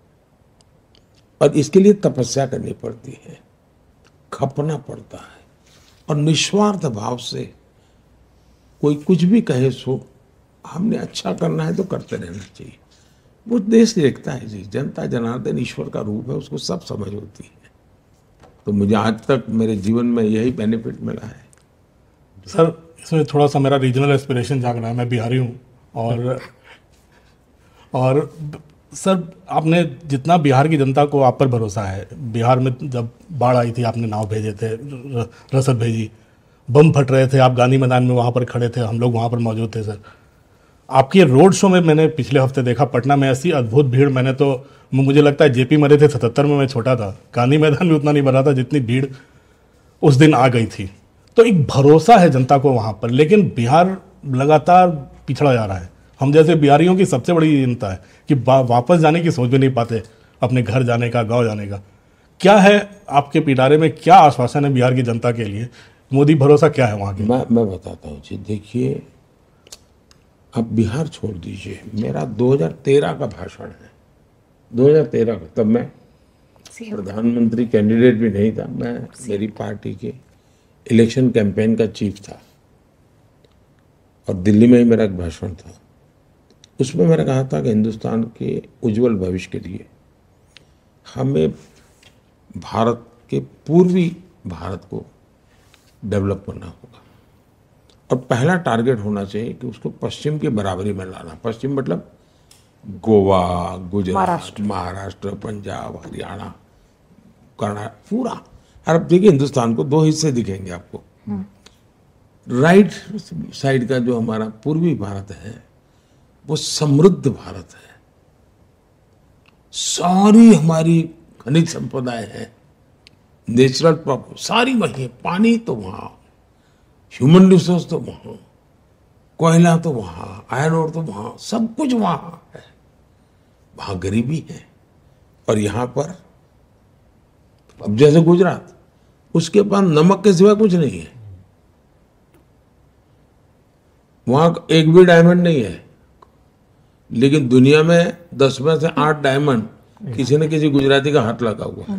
और इसके लिए तपस्या करनी पड़ती है, खपना पड़ता है, और निस्वार्थ भाव से कोई कुछ भी कहे सो हमने अच्छा करना है तो करते रहना चाहिए। वो देश देखता है जी, जनता जनार्दन ईश्वर का रूप है, उसको सब समझ होती है। तो मुझे आज तक मेरे जीवन में यही बेनिफिट मिला है। सर इसमें थोड़ा सा मेरा रीजनल एस्पिरेशन जाग रहा है। मैं बिहारी हूँ और सर आपने जितना बिहार की जनता को आप पर भरोसा है, बिहार में जब बाढ़ आई थी आपने नाव भेजे थे, रसद भेजी, बम फट रहे थे, आप गांधी मैदान में वहाँ पर खड़े थे, हम लोग वहाँ पर मौजूद थे। सर आपके रोड शो में मैंने पिछले हफ्ते देखा पटना में, ऐसी अद्भुत भीड़, मैंने तो मुझे लगता है जेपी मरे थे 77 में, मैं छोटा था, गांधी मैदान में उतना नहीं भरा था जितनी भीड़ उस दिन आ गई थी। तो एक भरोसा है जनता को वहाँ पर, लेकिन बिहार लगातार पिछड़ा जा रहा है। हम जैसे बिहारियों की सबसे बड़ी चिंता है कि वापस जाने की सोच भी नहीं पाते, अपने घर जाने का, गांव जाने का। क्या है आपके पिटारे में, क्या आश्वासन है बिहार की जनता के लिए? मोदी भरोसा क्या है वहाँ के? मैं बताता हूँ जी। देखिए, अब बिहार छोड़ दीजिए, मेरा 2013 का भाषण है, 2013 का। तब मैं प्रधानमंत्री कैंडिडेट भी नहीं था, मैं मेरी पार्टी के इलेक्शन कैंपेन का चीफ था, और दिल्ली में ही मेरा एक भाषण था। उसमें मैंने कहा था कि हिंदुस्तान के उज्जवल भविष्य के लिए हमें भारत के पूर्वी भारत को डेवलप करना होगा, और पहला टारगेट होना चाहिए कि उसको पश्चिम के बराबरी में लाना। पश्चिम मतलब गोवा, गुजरात, महाराष्ट्र, पंजाब, हरियाणा, कर्नाटक, पूरा। और अब देखिए, हिंदुस्तान को दो हिस्से दिखेंगे आपको। राइट साइड का जो हमारा पूर्वी भारत है वो समृद्ध भारत है, सारी हमारी खनिज संपदाएं हैं, नेचुरल प्रॉपर्टी सारी वही है, पानी तो वहां, ह्यूमन रिसोर्स तो वहां, कोयला तो वहां, आयरन ओर तो वहां, सब कुछ वहां है। वहां गरीबी है, और यहां पर अब जैसे गुजरात, उसके पास नमक के सिवा कुछ नहीं है, वहां एक भी डायमंड नहीं है, लेकिन दुनिया में 10 में से 8 डायमंड किसी न किसी गुजराती का हाथ लगा हुआ है।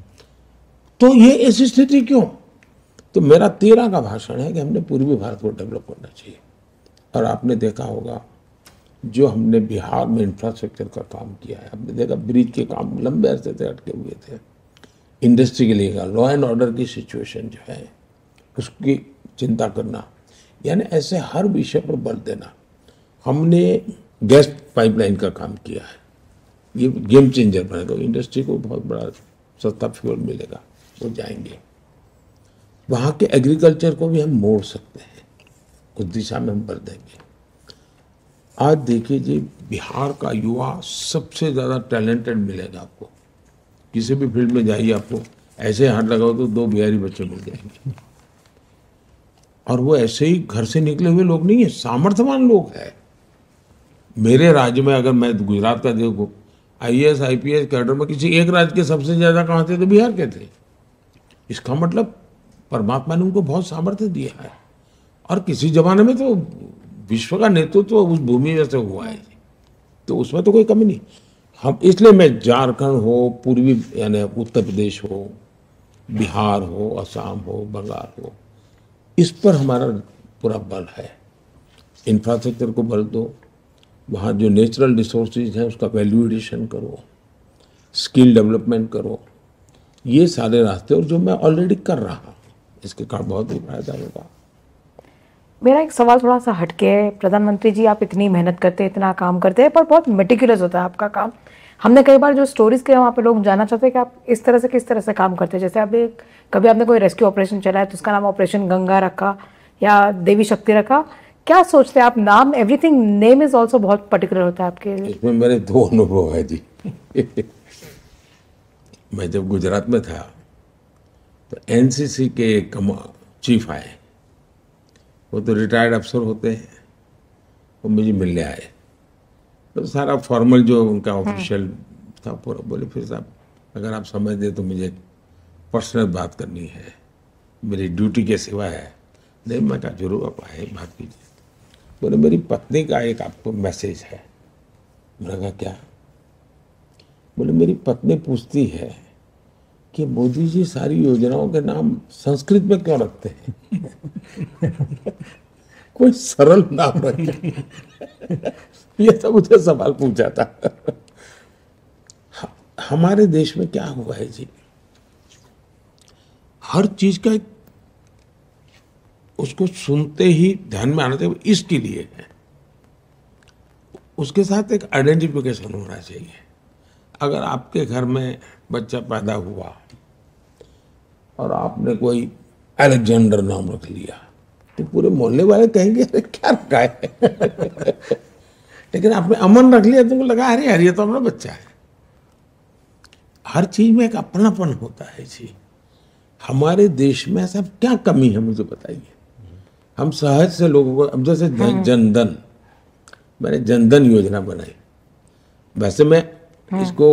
तो ये ऐसी स्थिति क्यों? तो मेरा 13 का भाषण है कि हमने पूर्वी भारत को डेवलप करना चाहिए। और आपने देखा होगा जो हमने बिहार में इंफ्रास्ट्रक्चर का काम किया है, आपने देखा ब्रिज के काम लंबे अरसे से अटके हुए थे, इंडस्ट्री के लिए लॉ एंड ऑर्डर की सिचुएशन जो है उसकी चिंता करना, यानी ऐसे हर विषय पर बल देना। हमने गैस पाइपलाइन का काम किया है, ये गेम चेंजर बनेगा, इंडस्ट्री को बहुत बड़ा सस्ता फ्यूल मिलेगा, वो जाएंगे। वहाँ के एग्रीकल्चर को भी हम मोड़ सकते हैं, उस दिशा में हम बढ़ देंगे। आज देखिए जी, बिहार का युवा सबसे ज़्यादा टैलेंटेड मिलेगा आपको, किसी भी फील्ड में जाइए, आपको ऐसे हाथ लगाओ तो 2 बिहारी बच्चे मिल जाएंगे। और वो ऐसे ही घर से निकले हुए लोग नहीं है, सामर्थ्यवान लोग हैं। मेरे राज्य में अगर मैं गुजरात का देखूँ, IAS IPS कैडर में किसी एक राज्य के सबसे ज़्यादा कहाँ थे तो बिहार के थे। इसका मतलब परमात्मा ने उनको बहुत सामर्थ्य दिया है, और किसी जमाने में तो विश्व का नेतृत्व तो उस भूमि में से हुआ है, तो उसमें तो कोई कमी नहीं। हम इसलिए मैं झारखंड हो, पूर्वी यानी उत्तर प्रदेश हो, बिहार हो, असम हो, बंगाल हो, इस पर हमारा पूरा बल है। इंफ्रास्ट्रक्चर को बल दो, वहाँ जो नेचुरल रिसोर्सेज हैं उसका वैल्यू एडिशन करो, स्किल डेवलपमेंट करो, ये सारे रास्ते, और जो मैं ऑलरेडी कर रहा हूँ, इसके कारण बहुत ही फायदा होगा। मेरा एक सवाल थोड़ा सा हटके है। प्रधानमंत्री जी, आप इतनी मेहनत करते हैं, इतना काम करते हैं, पर बहुत मेटिकुलस होता है आपका काम। हमने कई बार जो स्टोरीज किया वहाँ पे लोग जानना चाहते हैं कि आप इस तरह से किस तरह से काम करते हैं। जैसे अभी कभी आपने कोई रेस्क्यू ऑपरेशन चलाया तो उसका नाम ऑपरेशन गंगा रखा या देवी शक्ति रखा, क्या सोचते हैं आप? नाम, एवरीथिंग, नेम इज ऑल्सो बहुत पर्टिकुलर होता है आपके। इसमें मेरे 2 अनुभव है जी। मैं जब गुजरात में था तो NCC के चीफ आए, वो तो रिटायर्ड अफसर होते हैं, वो मुझे मिलने आए, तो सारा फॉर्मल जो उनका ऑफिशियल था पूरा, बोले फिर साहब अगर आप समझ दें तो मुझे पर्सनल बात करनी है। मेरी ड्यूटी के सिवा है। नहीं, मैं कहा जरूर आप आए, बात कीजिए। बोले मेरी पत्नी का एक आपको मैसेज है। मैंने कहा क्या? बोले मेरी पत्नी पूछती है कि मोदी जी सारी योजनाओं के नाम संस्कृत में क्यों रखते हैं? कोई सरल नाम रखे। ये तो मुझे सवाल पूछा था। हमारे देश में क्या हुआ है जी, हर चीज का उसको सुनते ही ध्यान में आना चाहिए, इसके लिए है। उसके साथ एक आइडेंटिफिकेशन होना चाहिए। अगर आपके घर में बच्चा पैदा हुआ और आपने कोई अलेक्जेंडर नाम रख लिया तो पूरे मोहल्ले वाले कहेंगे अरे क्या रखा है। लेकिन आपने अमन रख लिया, तुमको लगा अरे यार ये तो अपना बच्चा है। हर चीज में एक अपनापन होता है जी। हमारे देश में ऐसा क्या कमी है मुझे बताइए। हम सहज से लोगों को, अब जैसे जनधन, मैंने जनधन योजना बनाई। वैसे मैं इसको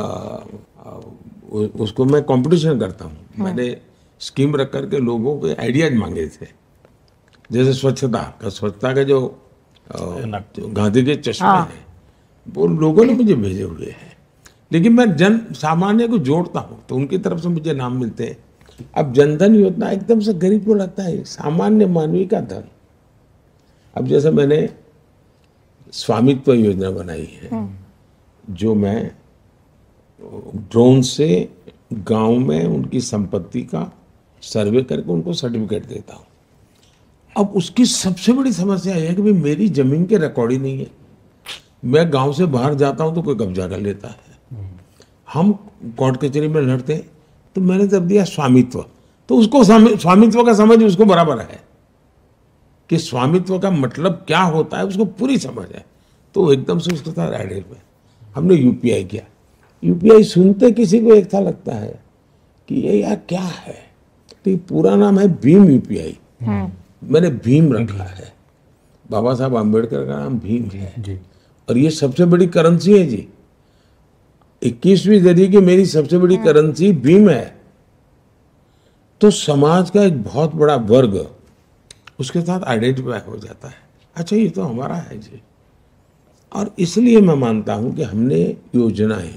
उसको मैं कंपटीशन करता हूँ। मैंने स्कीम रख करके लोगों के आइडियाज मांगे थे। जैसे स्वच्छता का जो गांधी के चश्मे हैं वो लोगों ने मुझे भेजे हुए हैं। लेकिन मैं जन सामान्य को जोड़ता हूँ तो उनकी तरफ से मुझे नाम मिलते हैं। अब जनधन योजना एकदम से गरीब को लगता है सामान्य मानवीय का धन। अब जैसे मैंने स्वामित्व योजना बनाई है, जो मैं ड्रोन से गांव में उनकी संपत्ति का सर्वे करके उनको सर्टिफिकेट देता हूँ। अब उसकी सबसे बड़ी समस्या यह है कि भाई मेरी जमीन के रिकॉर्ड ही नहीं है। मैं गांव से बाहर जाता हूँ तो कोई कब्जा कर लेता है। हम कोर्ट कचहरी में लड़ते हैं तो मैंने जब दिया स्वामित्व, तो उसको स्वामित्व का समझ उसको बराबर है कि स्वामित्व का मतलब क्या होता है, उसको पूरी समझ है। तो एकदम से उसके साथ एडेड में हमने यूपीआई किया। यूपीआई सुनते किसी को एक था लगता है कि ये यार क्या है, तो ये पूरा नाम है भीम यूपीआई। मैंने भीम रखा है, बाबा साहब आम्बेडकर का नाम भीम है जी। और ये सबसे बड़ी करेंसी है जी। 21वीं सदी की मेरी सबसे बड़ी करेंसी भीम है। तो समाज का एक बहुत बड़ा वर्ग उसके साथ आइडेंटिफाई हो जाता है, अच्छा ये तो हमारा है जी। और इसलिए मैं मानता हूं कि हमने योजनाएं,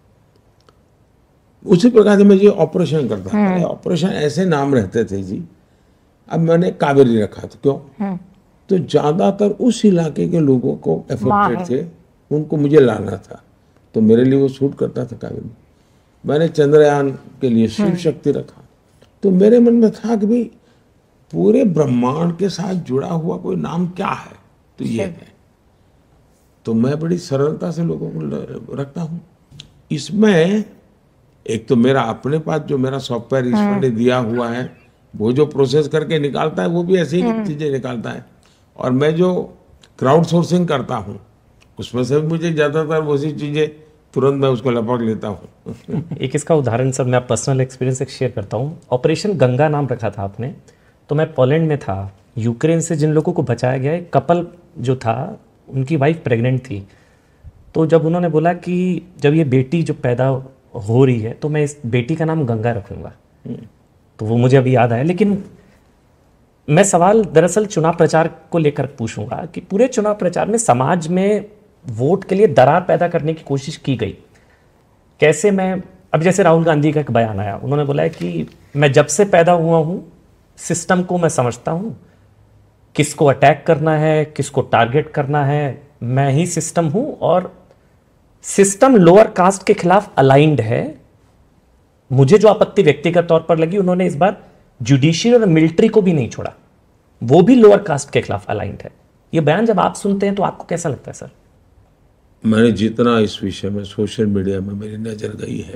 उसी प्रकार से मैं ये ऑपरेशन करता था। ऑपरेशन ऐसे नाम रहते थे जी। अब मैंने कावेरी रखा था, क्यों? तो ज्यादातर उस इलाके के लोगों को अफेक्टेड थे, उनको मुझे लाना था, तो मेरे लिए वो सूट करता था कावेरी। मैंने चंद्रयान के लिए शिव शक्ति रखा। तो मेरे मन में था कि भाई पूरे ब्रह्मांड के साथ जुड़ा हुआ कोई नाम क्या है, तो ये है। तो मैं बड़ी सरलता से लोगों को रखता हूँ। इसमें एक तो मेरा अपने पास जो मेरा सॉफ्टवेयर ईश्वर ने दिया हुआ है, वो जो प्रोसेस करके निकालता है वो भी ऐसी ही चीजें निकालता है। और मैं जो क्राउड सोर्सिंग करता हूँ उसमें से भी मुझे ज्यादातर वैसी चीजें तुरंत मैं उसको लपक लेता हूँ। एक इसका उदाहरण सर मैं पर्सनल एक्सपीरियंस एक शेयर करता हूँ। ऑपरेशन गंगा नाम रखा था आपने, तो मैं पोलैंड में था। यूक्रेन से जिन लोगों को बचाया गया, एक कपल जो था उनकी वाइफ प्रेग्नेंट थी। तो जब उन्होंने बोला कि जब ये बेटी जो पैदा हो रही है तो मैं इस बेटी का नाम गंगा रखूँगा, तो वो मुझे अभी याद आया। लेकिन मैं सवाल दरअसल चुनाव प्रचार को लेकर पूछूंगा कि पूरे चुनाव प्रचार में समाज में वोट के लिए दरार पैदा करने की कोशिश की गई कैसे। मैं अब जैसे राहुल गांधी का एक बयान आया, उन्होंने बोला है कि मैं जब से पैदा हुआ हूं सिस्टम को मैं समझता हूं, किसको अटैक करना है, किसको टारगेट करना है, मैं ही सिस्टम हूं और सिस्टम लोअर कास्ट के खिलाफ अलाइंड है। मुझे जो आपत्ति व्यक्तिगत तौर पर लगी, उन्होंने इस बार जुडिशियल और मिलिट्री को भी नहीं छोड़ा, वो भी लोअर कास्ट के खिलाफ अलाइंड है। ये बयान जब आप सुनते हैं तो आपको कैसा लगता है सर? मैंने जितना इस विषय में सोशल मीडिया में मेरी नजर गई है,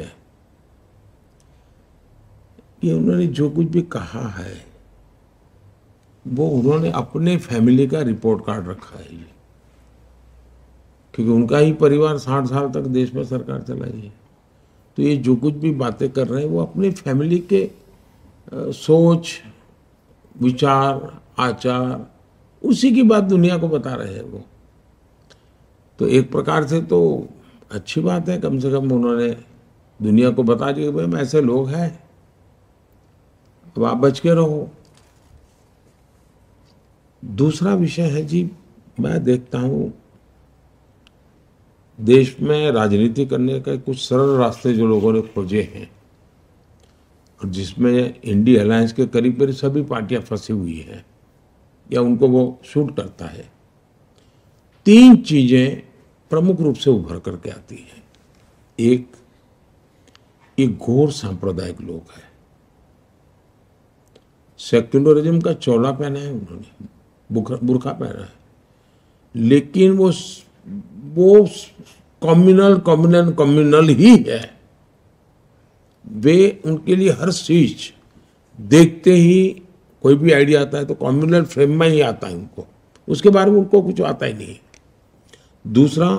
ये उन्होंने जो कुछ भी कहा है वो उन्होंने अपने फैमिली का रिपोर्ट कार्ड रखा है, क्योंकि उनका ही परिवार 60 साल तक देश में सरकार चलाई है। तो ये जो कुछ भी बातें कर रहे हैं वो अपनी फैमिली के सोच, विचार, आचार, उसी की बात दुनिया को बता रहे हैं वो। तो एक प्रकार से तो अच्छी बात है, कम से कम उन्होंने दुनिया को बता दिया कि भाई ऐसे लोग हैं अब आप बच के रहो। दूसरा विषय है जी, मैं देखता हूं देश में राजनीति करने का कुछ सरल रास्ते जो लोगों ने खोजे हैं, और जिसमें इंडिया अलायंस के करीब करीब सभी पार्टियां फंसी हुई हैं या उनको वो सूट करता है। 3 चीजें प्रमुख रूप से उभर करके आती हैं। एक घोर सांप्रदायिक लोग है, सेक्युलरिज्म का चोला पहना है उन्होंने, बुर्खा पहना है, लेकिन वो कम्युनल ही है। वे उनके लिए हर चीज देखते ही कोई भी आइडिया आता है तो कम्युनल फ्रेम में ही आता है उनको, उसके बारे में उनको कुछ आता ही नहीं। दूसरा,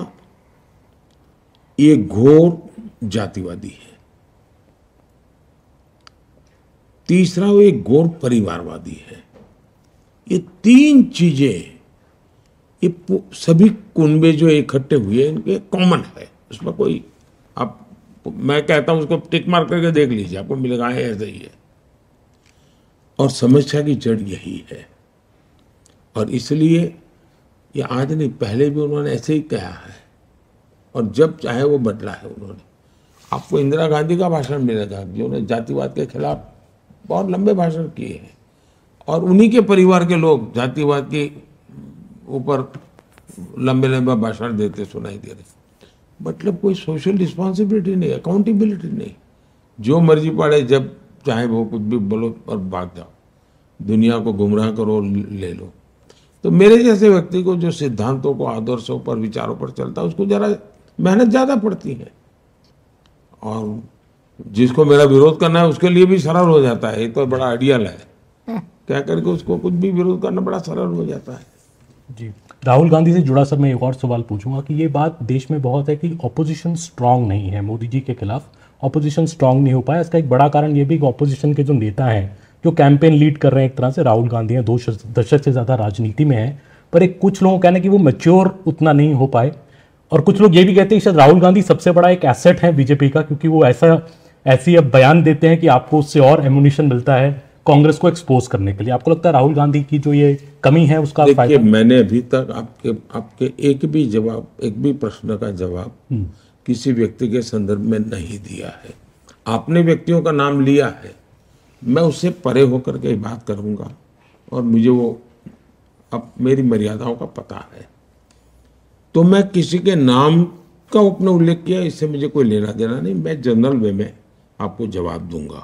ये घोर जातिवादी है। तीसरा, वो एक घोर परिवारवादी है। ये 3 चीजें, ये सभी कुनबे जो इकट्ठे हुए इनके कॉमन है, उसमें कोई आप, मैं कहता हूं उसको टिक मार करके देख लीजिए, आपको मिलेगा ऐसा ही है। और समस्या की जड़ यही है, और इसलिए ये आज नहीं, पहले भी उन्होंने ऐसे ही कहा है, और जब चाहे वो बदला है उन्होंने। आपको इंदिरा गांधी का भाषण मिलेगा जिन्होंने जातिवाद के खिलाफ बहुत लंबे भाषण किए हैं, और उन्हीं के परिवार के लोग जातिवाद के ऊपर लंबे लंबे भाषण देते सुनाई दे रहे। मतलब कोई सोशल रिस्पॉन्सिबिलिटी नहीं, अकाउंटेबिलिटी नहीं, जो मर्जी पड़े जब चाहे वो कुछ भी बोलो और भाग जाओ, दुनिया को गुमराह करो, ले लो। तो मेरे जैसे व्यक्ति को जो सिद्धांतों को, आदर्शों पर, विचारों पर चलता है, उसको जरा मेहनत ज़्यादा पड़ती है, और जिसको मेरा विरोध करना है उसके लिए भी सरल हो जाता है। ये तो बड़ा आइडियल है, क्या करके उसको कुछ भी विरोध करना बड़ा सरल हो जाता है। जी, राहुल गांधी से जुड़ा सर मैं एक और सवाल पूछूंगा कि ये बात देश में बहुत है कि ऑपोजिशन स्ट्रांग नहीं है, मोदी जी के खिलाफ ऑपोजिशन स्ट्रांग नहीं हो पाया। इसका एक बड़ा कारण ये भी कि ऑपोजिशन के जो नेता हैं जो कैंपेन लीड कर रहे हैं, एक तरह से राहुल गांधी हैं, 2 दशक से ज़्यादा राजनीति में है, पर एक कुछ लोगों का कहना है कि वो मैच्योर उतना नहीं हो पाए, और कुछ लोग ये भी कहते हैं कि शायद राहुल गांधी सबसे बड़ा एक एसेट है बीजेपी का, क्योंकि वो ऐसी अब बयान देते हैं कि आपको उससे और एमुनिशन मिलता है कांग्रेस को एक्सपोज करने के लिए। आपको लगता है राहुल गांधी की जो ये कमी है उसका देखिए, मैंने अभी तक आपके एक भी प्रश्न का जवाब किसी व्यक्ति के संदर्भ में नहीं दिया है। आपने व्यक्तियों का नाम लिया है, मैं उससे परे होकर के बात करूंगा, और मुझे वो अब मेरी मर्यादाओं का पता है। तो मैं किसी के नाम का अपना उल्लेख किया, इससे मुझे कोई लेना देना नहीं। मैं जनरल वे में आपको जवाब दूंगा।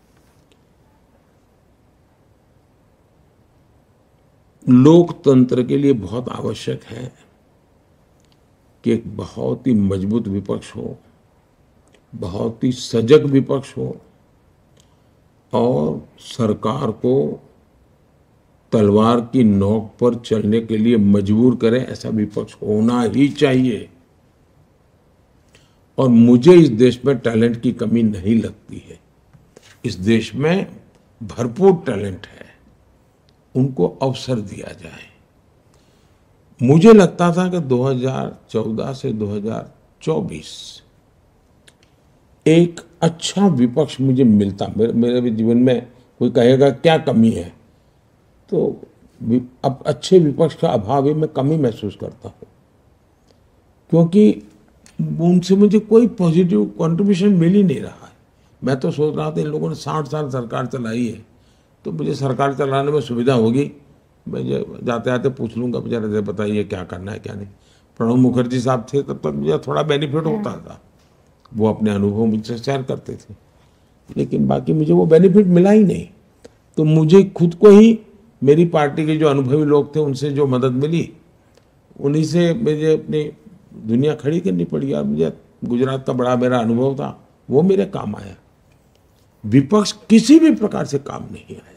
लोकतंत्र के लिए बहुत आवश्यक है कि एक बहुत ही मजबूत विपक्ष हो, बहुत ही सजग विपक्ष हो, और सरकार को तलवार की नोक पर चलने के लिए मजबूर करे, ऐसा विपक्ष होना ही चाहिए। और मुझे इस देश में टैलेंट की कमी नहीं लगती है। इस देश में भरपूर टैलेंट है, उनको अवसर दिया जाए। मुझे लगता था कि 2014 से 2024 एक अच्छा विपक्ष मुझे मिलता। मेरे भी जीवन में कोई कहेगा क्या कमी है, तो अब अच्छे विपक्ष का अभाव है, मैं कमी महसूस करता हूँ, क्योंकि उनसे मुझे कोई पॉजिटिव कंट्रीब्यूशन मिल ही नहीं रहा है। मैं तो सोच रहा था इन लोगों ने 60 साल सरकार चलाई है, तो मुझे सरकार चलाने में सुविधा होगी, मैं जाते आते पूछ लूँगा बेचारे बताइए क्या करना है क्या नहीं। प्रणब मुखर्जी साहब थे तब तक मुझे थोड़ा बेनिफिट होता था, वो अपने अनुभव मुझसे शेयर करते थे, लेकिन बाकी मुझे वो बेनिफिट मिला ही नहीं। तो मुझे खुद को ही, मेरी पार्टी के जो अनुभवी लोग थे उनसे जो मदद मिली, उन्हीं से मुझे अपनी दुनिया खड़ी करनी पड़ी। और मुझे गुजरात का बड़ा मेरा अनुभव था, वो मेरे काम आया। विपक्ष किसी भी प्रकार से काम नहीं आया,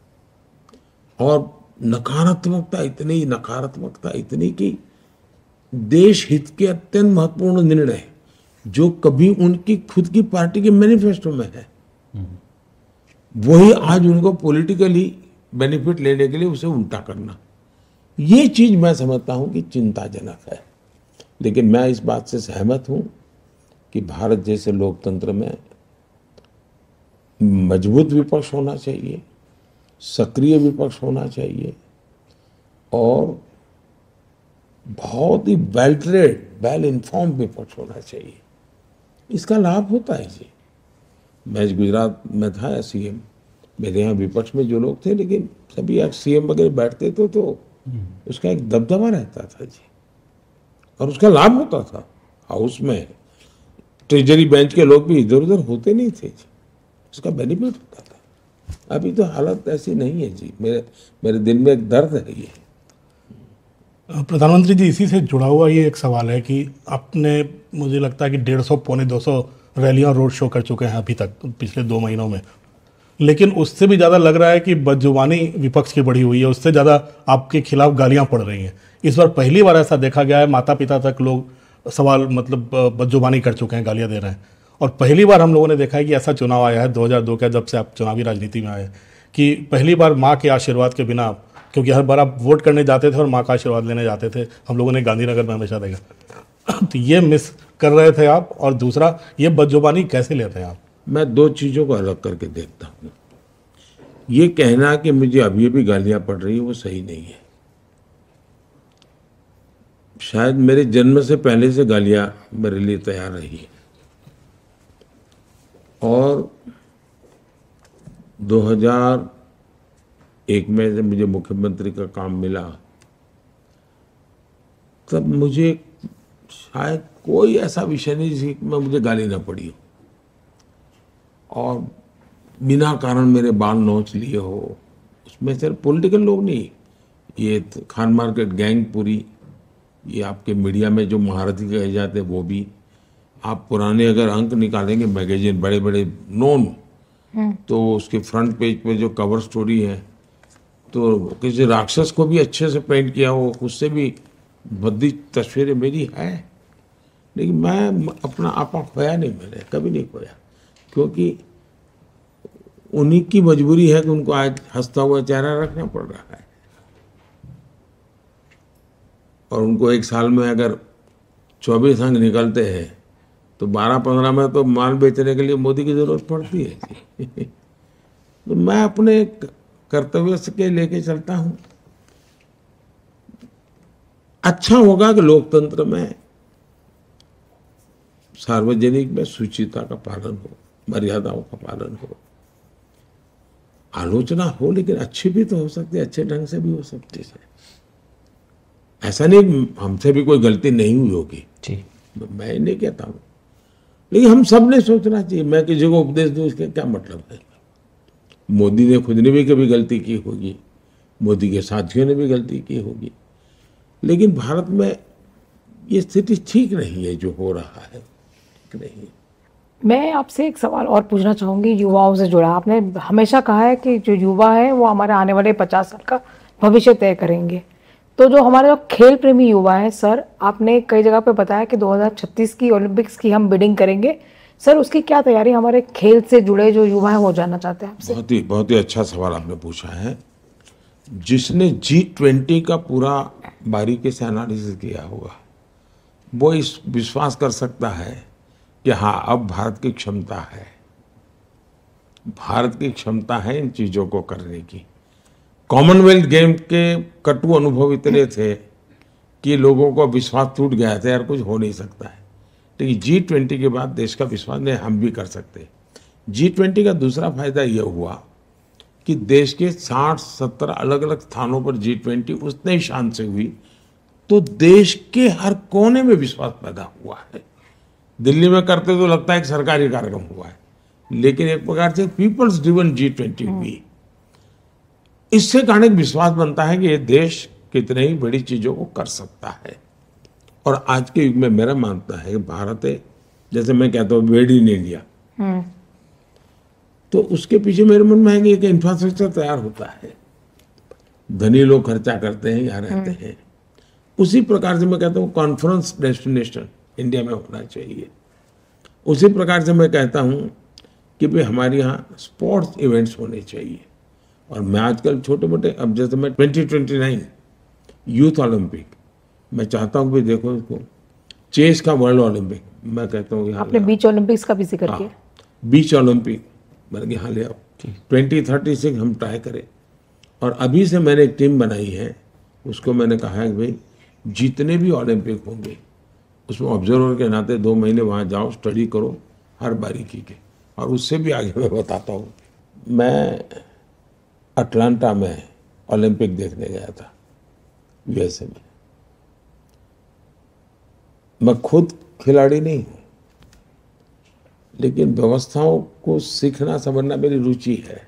और नकारात्मकता इतनी कि देश हित के अत्यंत महत्वपूर्ण निर्णय जो कभी उनकी खुद की पार्टी के मैनिफेस्टो में है, वही आज उनको पॉलिटिकली बेनिफिट लेने के लिए उसे उल्टा करना, ये चीज मैं समझता हूं कि चिंताजनक है। लेकिन मैं इस बात से सहमत हूं कि भारत जैसे लोकतंत्र में मजबूत विपक्ष होना चाहिए, सक्रिय विपक्ष होना चाहिए और बहुत ही वेल ट्रेड, वेल इन्फॉर्म विपक्ष होना चाहिए। इसका लाभ होता है जी। मैं गुजरात में था सीएम, मेरे यहाँ विपक्ष में जो लोग थे, लेकिन सभी सीएम वगैरह बैठते थे तो उसका एक दबदबा रहता था जी, और उसका लाभ होता था। हाउस में ट्रेजरी बेंच के लोग भी इधर उधर होते नहीं थे जी, उसका बेनिफिट होता था। अभी तो हालत ऐसी नहीं है जी। मेरे दिल में एक दर्द है ये। प्रधानमंत्री जी, इसी से जुड़ा हुआ ये एक सवाल है कि आपने, मुझे लगता है कि 150 पौने 200 रैलियां रोड शो कर चुके हैं अभी तक पिछले 2 महीनों में, लेकिन उससे भी ज़्यादा लग रहा है कि बदजुबानी विपक्ष की बढ़ी हुई है, उससे ज़्यादा आपके खिलाफ गालियां पड़ रही हैं। इस बार पहली बार ऐसा देखा गया है, माता पिता तक लोग सवाल मतलब बदजुबानी कर चुके हैं, गालियां दे रहे हैं। और पहली बार हम लोगों ने देखा है कि ऐसा चुनाव आया है 2002 का, जब से आप चुनावी राजनीति में आए, कि पहली बार माँ के आशीर्वाद के बिना, क्योंकि हर बार आप वोट करने जाते थे और माँ का आशीर्वाद लेने जाते थे, हम लोगों ने गांधीनगर में हमेशा देखा। तो ये मिस कर रहे थे आप, और दूसरा ये बदजुबानी कैसे लेते हैं आप? मैं दो चीज़ों को अलग करके देखता हूँ। ये कहना कि मुझे अभी भी गालियाँ पड़ रही है वो सही नहीं है। शायद मेरे जन्म से पहले से गालियाँ मेरे लिए तैयार रही है, और 2001 में जब मुझे मुख्यमंत्री का काम मिला, तब मुझे शायद कोई ऐसा विषय नहीं जिसमें मुझे गाली ना पड़ी हो, और बिना कारण मेरे बाल नोच लिए हो। उसमें सिर्फ पॉलिटिकल लोग नहीं, ये खान मार्केट गैंग पूरी, ये आपके मीडिया में जो महारथी कहे जाते हैं वो भी। आप पुराने अगर अंक निकालेंगे मैगजीन, बड़े बड़े नोन, तो उसके फ्रंट पेज पे जो कवर स्टोरी है, तो किसी राक्षस को भी अच्छे से पेंट किया हो, उससे भी भद्दी तस्वीरें मेरी है। लेकिन मैं अपना आपा खोया नहीं, मैंने कभी नहीं खोया, क्योंकि उन्हीं की मजबूरी है कि उनको आज हंसता हुआ चेहरा रखना पड़ रहा है, और उनको एक साल में अगर 24 अंक निकलते हैं तो 12-15 में तो माल बेचने के लिए मोदी की जरूरत पड़ती है। तो मैं अपने कर्तव्य से के लेके चलता हूं। अच्छा होगा कि लोकतंत्र में, सार्वजनिक में शुचिता का पालन हो, मर्यादाओं का पालन हो, आलोचना हो, लेकिन अच्छी भी तो हो सकती है, अच्छे ढंग से भी हो सकती है। ऐसा नहीं हमसे भी कोई गलती नहीं हुई होगी जी, मैं नहीं कहता हूं, लेकिन हम सब ने सोचना चाहिए। मैं किसी को उपदेश दूं इसका क्या मतलब है? मोदी ने खुद ने भी कभी गलती की होगी, मोदी के साथियों ने भी गलती की होगी, लेकिन भारत में ये स्थिति ठीक नहीं है जो हो रहा है, ठीक नहीं है। मैं आपसे एक सवाल और पूछना चाहूँगी युवाओं से जुड़ा। आपने हमेशा कहा है कि जो युवा है वो हमारे आने वाले 50 साल का भविष्य तय करेंगे। तो जो हमारे जो खेल प्रेमी युवा है सर, आपने कई जगह पे बताया कि 2036 की ओलंपिक्स की हम बिडिंग करेंगे। सर उसकी क्या तैयारी हमारे खेल से जुड़े जो युवा हैं वो जानना चाहते हैं आपसे। बहुत ही अच्छा सवाल आपने पूछा है। जिसने G20 का पूरा बारीकी से एनालिसिस किया होगा वो इस विश्वास कर सकता है कि हाँ, अब भारत की क्षमता है, भारत की क्षमता है इन चीज़ों को करने की। कॉमनवेल्थ गेम के कटु अनुभव इतने थे कि लोगों को विश्वास टूट गया था, यार कुछ हो नहीं सकता है। लेकिन G20 के बाद देश का विश्वास नहीं, हम भी कर सकते। G20 का दूसरा फायदा यह हुआ कि देश के 60-70 अलग अलग स्थानों पर G20 उतने ही शान से हुई, तो देश के हर कोने में विश्वास पैदा हुआ है। दिल्ली में करते तो लगता है एक सरकारी कार्यक्रम हुआ है, लेकिन एक प्रकार से पीपल्स ड्रिवन G20 हुई। इससे कारण एक विश्वास बनता है कि ये देश कितने ही बड़ी चीजों को कर सकता है। और आज के युग में मेरा मानना है कि भारत है, जैसे मैं कहता हूँ मेड इन इंडिया, तो उसके पीछे मेरे मन में है कि एक इंफ्रास्ट्रक्चर तैयार होता है, धनी लोग खर्चा करते हैं, यहाँ रहते हैं। उसी प्रकार से मैं कहता हूँ कॉन्फ्रेंस डेस्टिनेशन इंडिया में होना चाहिए। उसी प्रकार से मैं कहता हूँ कि भाई हमारे यहाँ स्पोर्ट्स इवेंट्स होने चाहिए। और मैं आजकल छोटे मोटे, अब जैसे मैं 2029 यूथ ओलंपिक मैं चाहता हूँ कि देखो इसको, चेस का वर्ल्ड ओलंपिक मैं कहता हूँ, आपने बीच ओलंपिक्स का भी जिक्र किया। बीच ओलंपिक मैंने कहा हाँ ले आओ। 2036 हम ट्राई करें। और अभी से मैंने एक टीम बनाई है, उसको मैंने कहा है कि भाई जितने भी ओलंपिक होंगे उसमें ऑब्जर्वर के नाते 2 महीने वहाँ जाओ, स्टडी करो हर बारीकी के। और उससे भी आगे मैं बताता हूँ, मैं अटलांटा में ओलंपिक देखने गया था यूएसए में। मैं खुद खिलाड़ी नहीं हूँ, लेकिन व्यवस्थाओं को सीखना समझना मेरी रुचि है।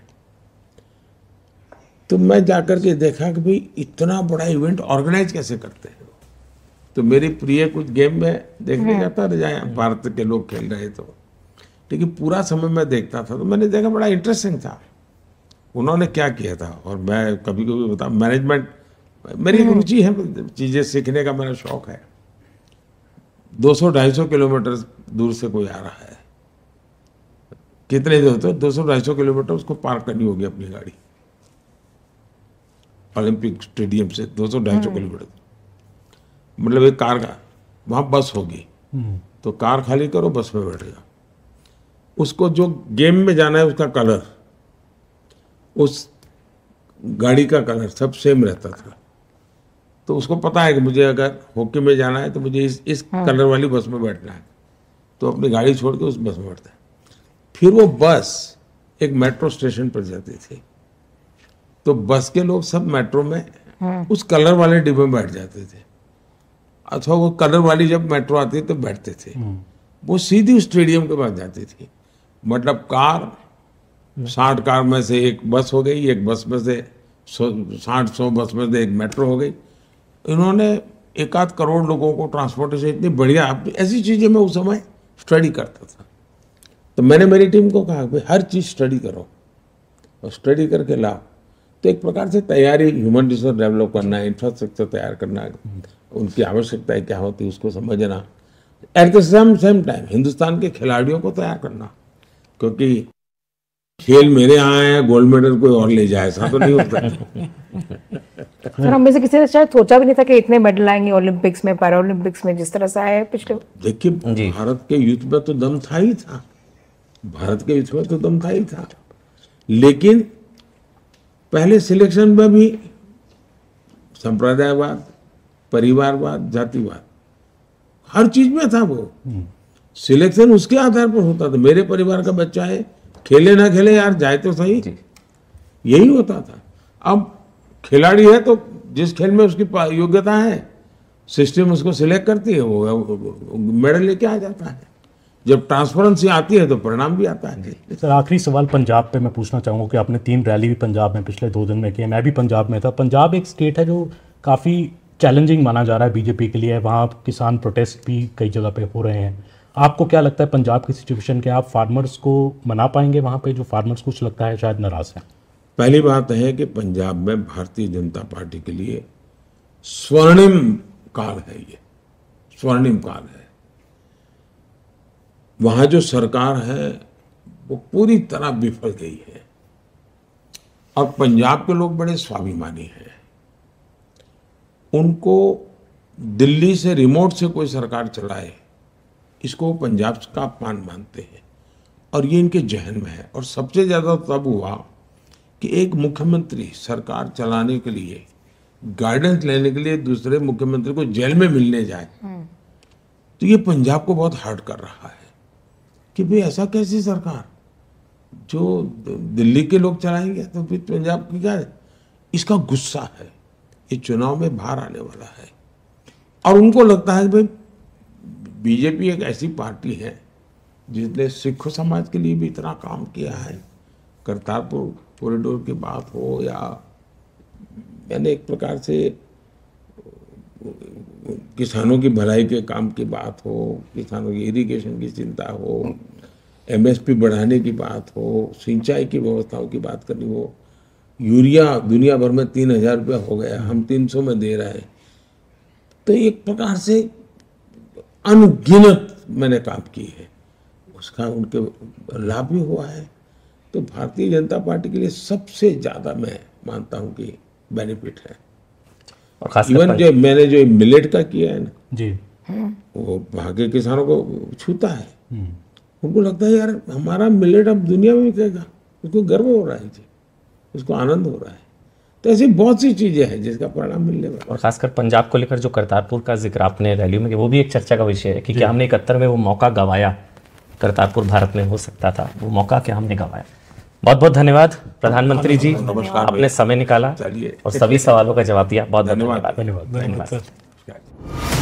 तो मैं जाकर के देखा कि भाई इतना बड़ा इवेंट ऑर्गेनाइज कैसे करते हैं। तो मेरी प्रिय कुछ गेम में देखने जाता रहा, भारत के लोग खेल रहे तो, लेकिन पूरा समय मैं देखता था तो मैंने देखा बड़ा इंटरेस्टिंग था उन्होंने क्या किया था। और मैं कभी कभी बता, मैनेजमेंट मेरी रुचि है, चीजें सीखने का मेरा शौक है। 200-250 किलोमीटर दूर से कोई आ रहा है, कितने दूर? तो 200-250 किलोमीटर उसको पार करनी होगी अपनी गाड़ी, ओलंपिक स्टेडियम से 200-250 किलोमीटर। मतलब एक कार का वहां बस होगी, तो कार खाली करो, बस में बैठ जाओ। उसको जो गेम में जाना है उसका कलर, उस गाड़ी का कलर सब सेम रहता था। तो उसको पता है कि मुझे अगर हॉकी में जाना है तो मुझे इस कलर वाली बस में बैठना है, तो अपनी गाड़ी छोड़ के उस बस में बैठता है। फिर वो बस एक मेट्रो स्टेशन पर जाती थी, तो बस के लोग सब मेट्रो में उस कलर वाले डिब्बे में बैठ जाते थे, अथवा वो कलर वाली जब मेट्रो आती तो बैठते थे। वो सीधी उस स्टेडियम के पास जाती थी। मतलब कार 60 कार में से एक बस हो गई, एक बस में से 60-100 बस में से एक मेट्रो हो गई। इन्होंने 1-8 करोड़ लोगों को ट्रांसपोर्टेशन इतनी बढ़िया, ऐसी चीजें मैं उस समय स्टडी करता था। तो मैंने मेरी टीम को कहा भाई हर चीज स्टडी करो और स्टडी करके लाओ। तो एक प्रकार से तैयारी, ह्यूमन रिसोर्स डेवलप करना, इंफ्रास्ट्रक्चर तैयार करना, उनकी आवश्यकताएं क्या होती है उसको समझना, at the same time Hindustan के खिलाड़ियों को तैयार करना। क्योंकि खेल मेरे यहाँ है, गोल्ड मेडल कोई और ले जाए, ऐसा तो नहीं होता। सर हम में से किसी ने शायद सोचा भी नहीं था कि इतने मेडल आएंगे ओलंपिक्स में, पैरा ओलंपिक्स में, जिस तरह से आए पिछले। देखिए भारत के यूथ में तो दम था ही था, भारत के यूथ में तो दम था ही था। लेकिन पहले सिलेक्शन में भी संप्रदायवाद, परिवारवाद, जातिवाद हर चीज में था। वो सिलेक्शन उसके आधार पर होता था, मेरे परिवार का बच्चा है, खेले ना खेले यार जाए तो सही, यही होता था। अब खिलाड़ी है तो जिस खेल में उसकी योग्यता है सिस्टम उसको सिलेक्ट करती है, वो मेडल लेके आ जाता है। जब ट्रांसपेरेंसी आती है तो परिणाम भी आता है। सर आखिरी सवाल पंजाब पे मैं पूछना चाहूँगा कि आपने 3 रैली भी पंजाब में पिछले 2 दिन में की है, मैं भी पंजाब में था। पंजाब एक स्टेट है जो काफ़ी चैलेंजिंग माना जा रहा है बीजेपी के लिए, वहाँ किसान प्रोटेस्ट भी कई जगह पे हो रहे हैं। आपको क्या लगता है पंजाब की सिचुएशन के, आप फार्मर्स को मना पाएंगे वहाँ पे, जो फार्मर्स कुछ लगता है शायद नाराज हैं? पहली बात है कि पंजाब में भारतीय जनता पार्टी के लिए स्वर्णिम काल है, ये स्वर्णिम काल है। वहां जो सरकार है वो पूरी तरह विफल गई है और पंजाब के लोग बड़े स्वाभिमानी हैं। उनको दिल्ली से रिमोट से कोई सरकार चलाए इसको वो पंजाब का अपमान मानते हैं और ये इनके जहन में है। और सबसे ज्यादा तब हुआ कि एक मुख्यमंत्री सरकार चलाने के लिए, गाइडेंस लेने के लिए दूसरे मुख्यमंत्री को जेल में मिलने जाए, तो ये पंजाब को बहुत हर्ट कर रहा है कि भाई ऐसा कैसी सरकार जो दिल्ली के लोग चलाएंगे तो फिर पंजाब की क्या है? इसका गुस्सा है, ये चुनाव में बाहर आने वाला है। और उनको लगता है कि भाई बीजेपी एक ऐसी पार्टी है जिसने सिख समाज के लिए भी इतना काम किया है, करतारपुर कॉरिडोर की बात हो या मैंने एक प्रकार से किसानों की भलाई के काम की बात हो, किसानों की इरिगेशन की चिंता हो, एमएसपी बढ़ाने की बात हो, सिंचाई की व्यवस्थाओं की बात करनी हो, यूरिया दुनिया भर में 3,000 रुपया हो गया, हम 300 में दे रहे हैं। तो एक प्रकार से अनगिनत मैंने काम की है, उसका उनके लाभ भी हुआ है। तो भारतीय जनता पार्टी के लिए सबसे ज्यादा मैं मानता हूं कि बेनिफिट है। और खास इवन जो मैंने जो मिलेट का किया है ना जी, वो वहाँ के किसानों को छूता है। उनको लगता है यार हमारा मिलेट अब दुनिया में बिकेगा, उसको गर्व हो रहा है जी, उसको आनंद हो रहा है। तो ऐसी बहुत सी चीजें हैं जिसका परिणाम मिलने वाला। और खासकर पंजाब को लेकर जो करतारपुर का जिक्र आपने रैली में किया, वो भी एक चर्चा का विषय है कि क्या हमने 71 में वो मौका गंवाया, करतारपुर भारत में हो सकता था, वो मौका क्या हमने गंवाया। बहुत बहुत धन्यवाद प्रधानमंत्री जी, आपने समय निकाला चलिए और सभी सवालों का जवाब दिया। बहुत धन्यवाद। धन्यवाद। धन्यवाद सर।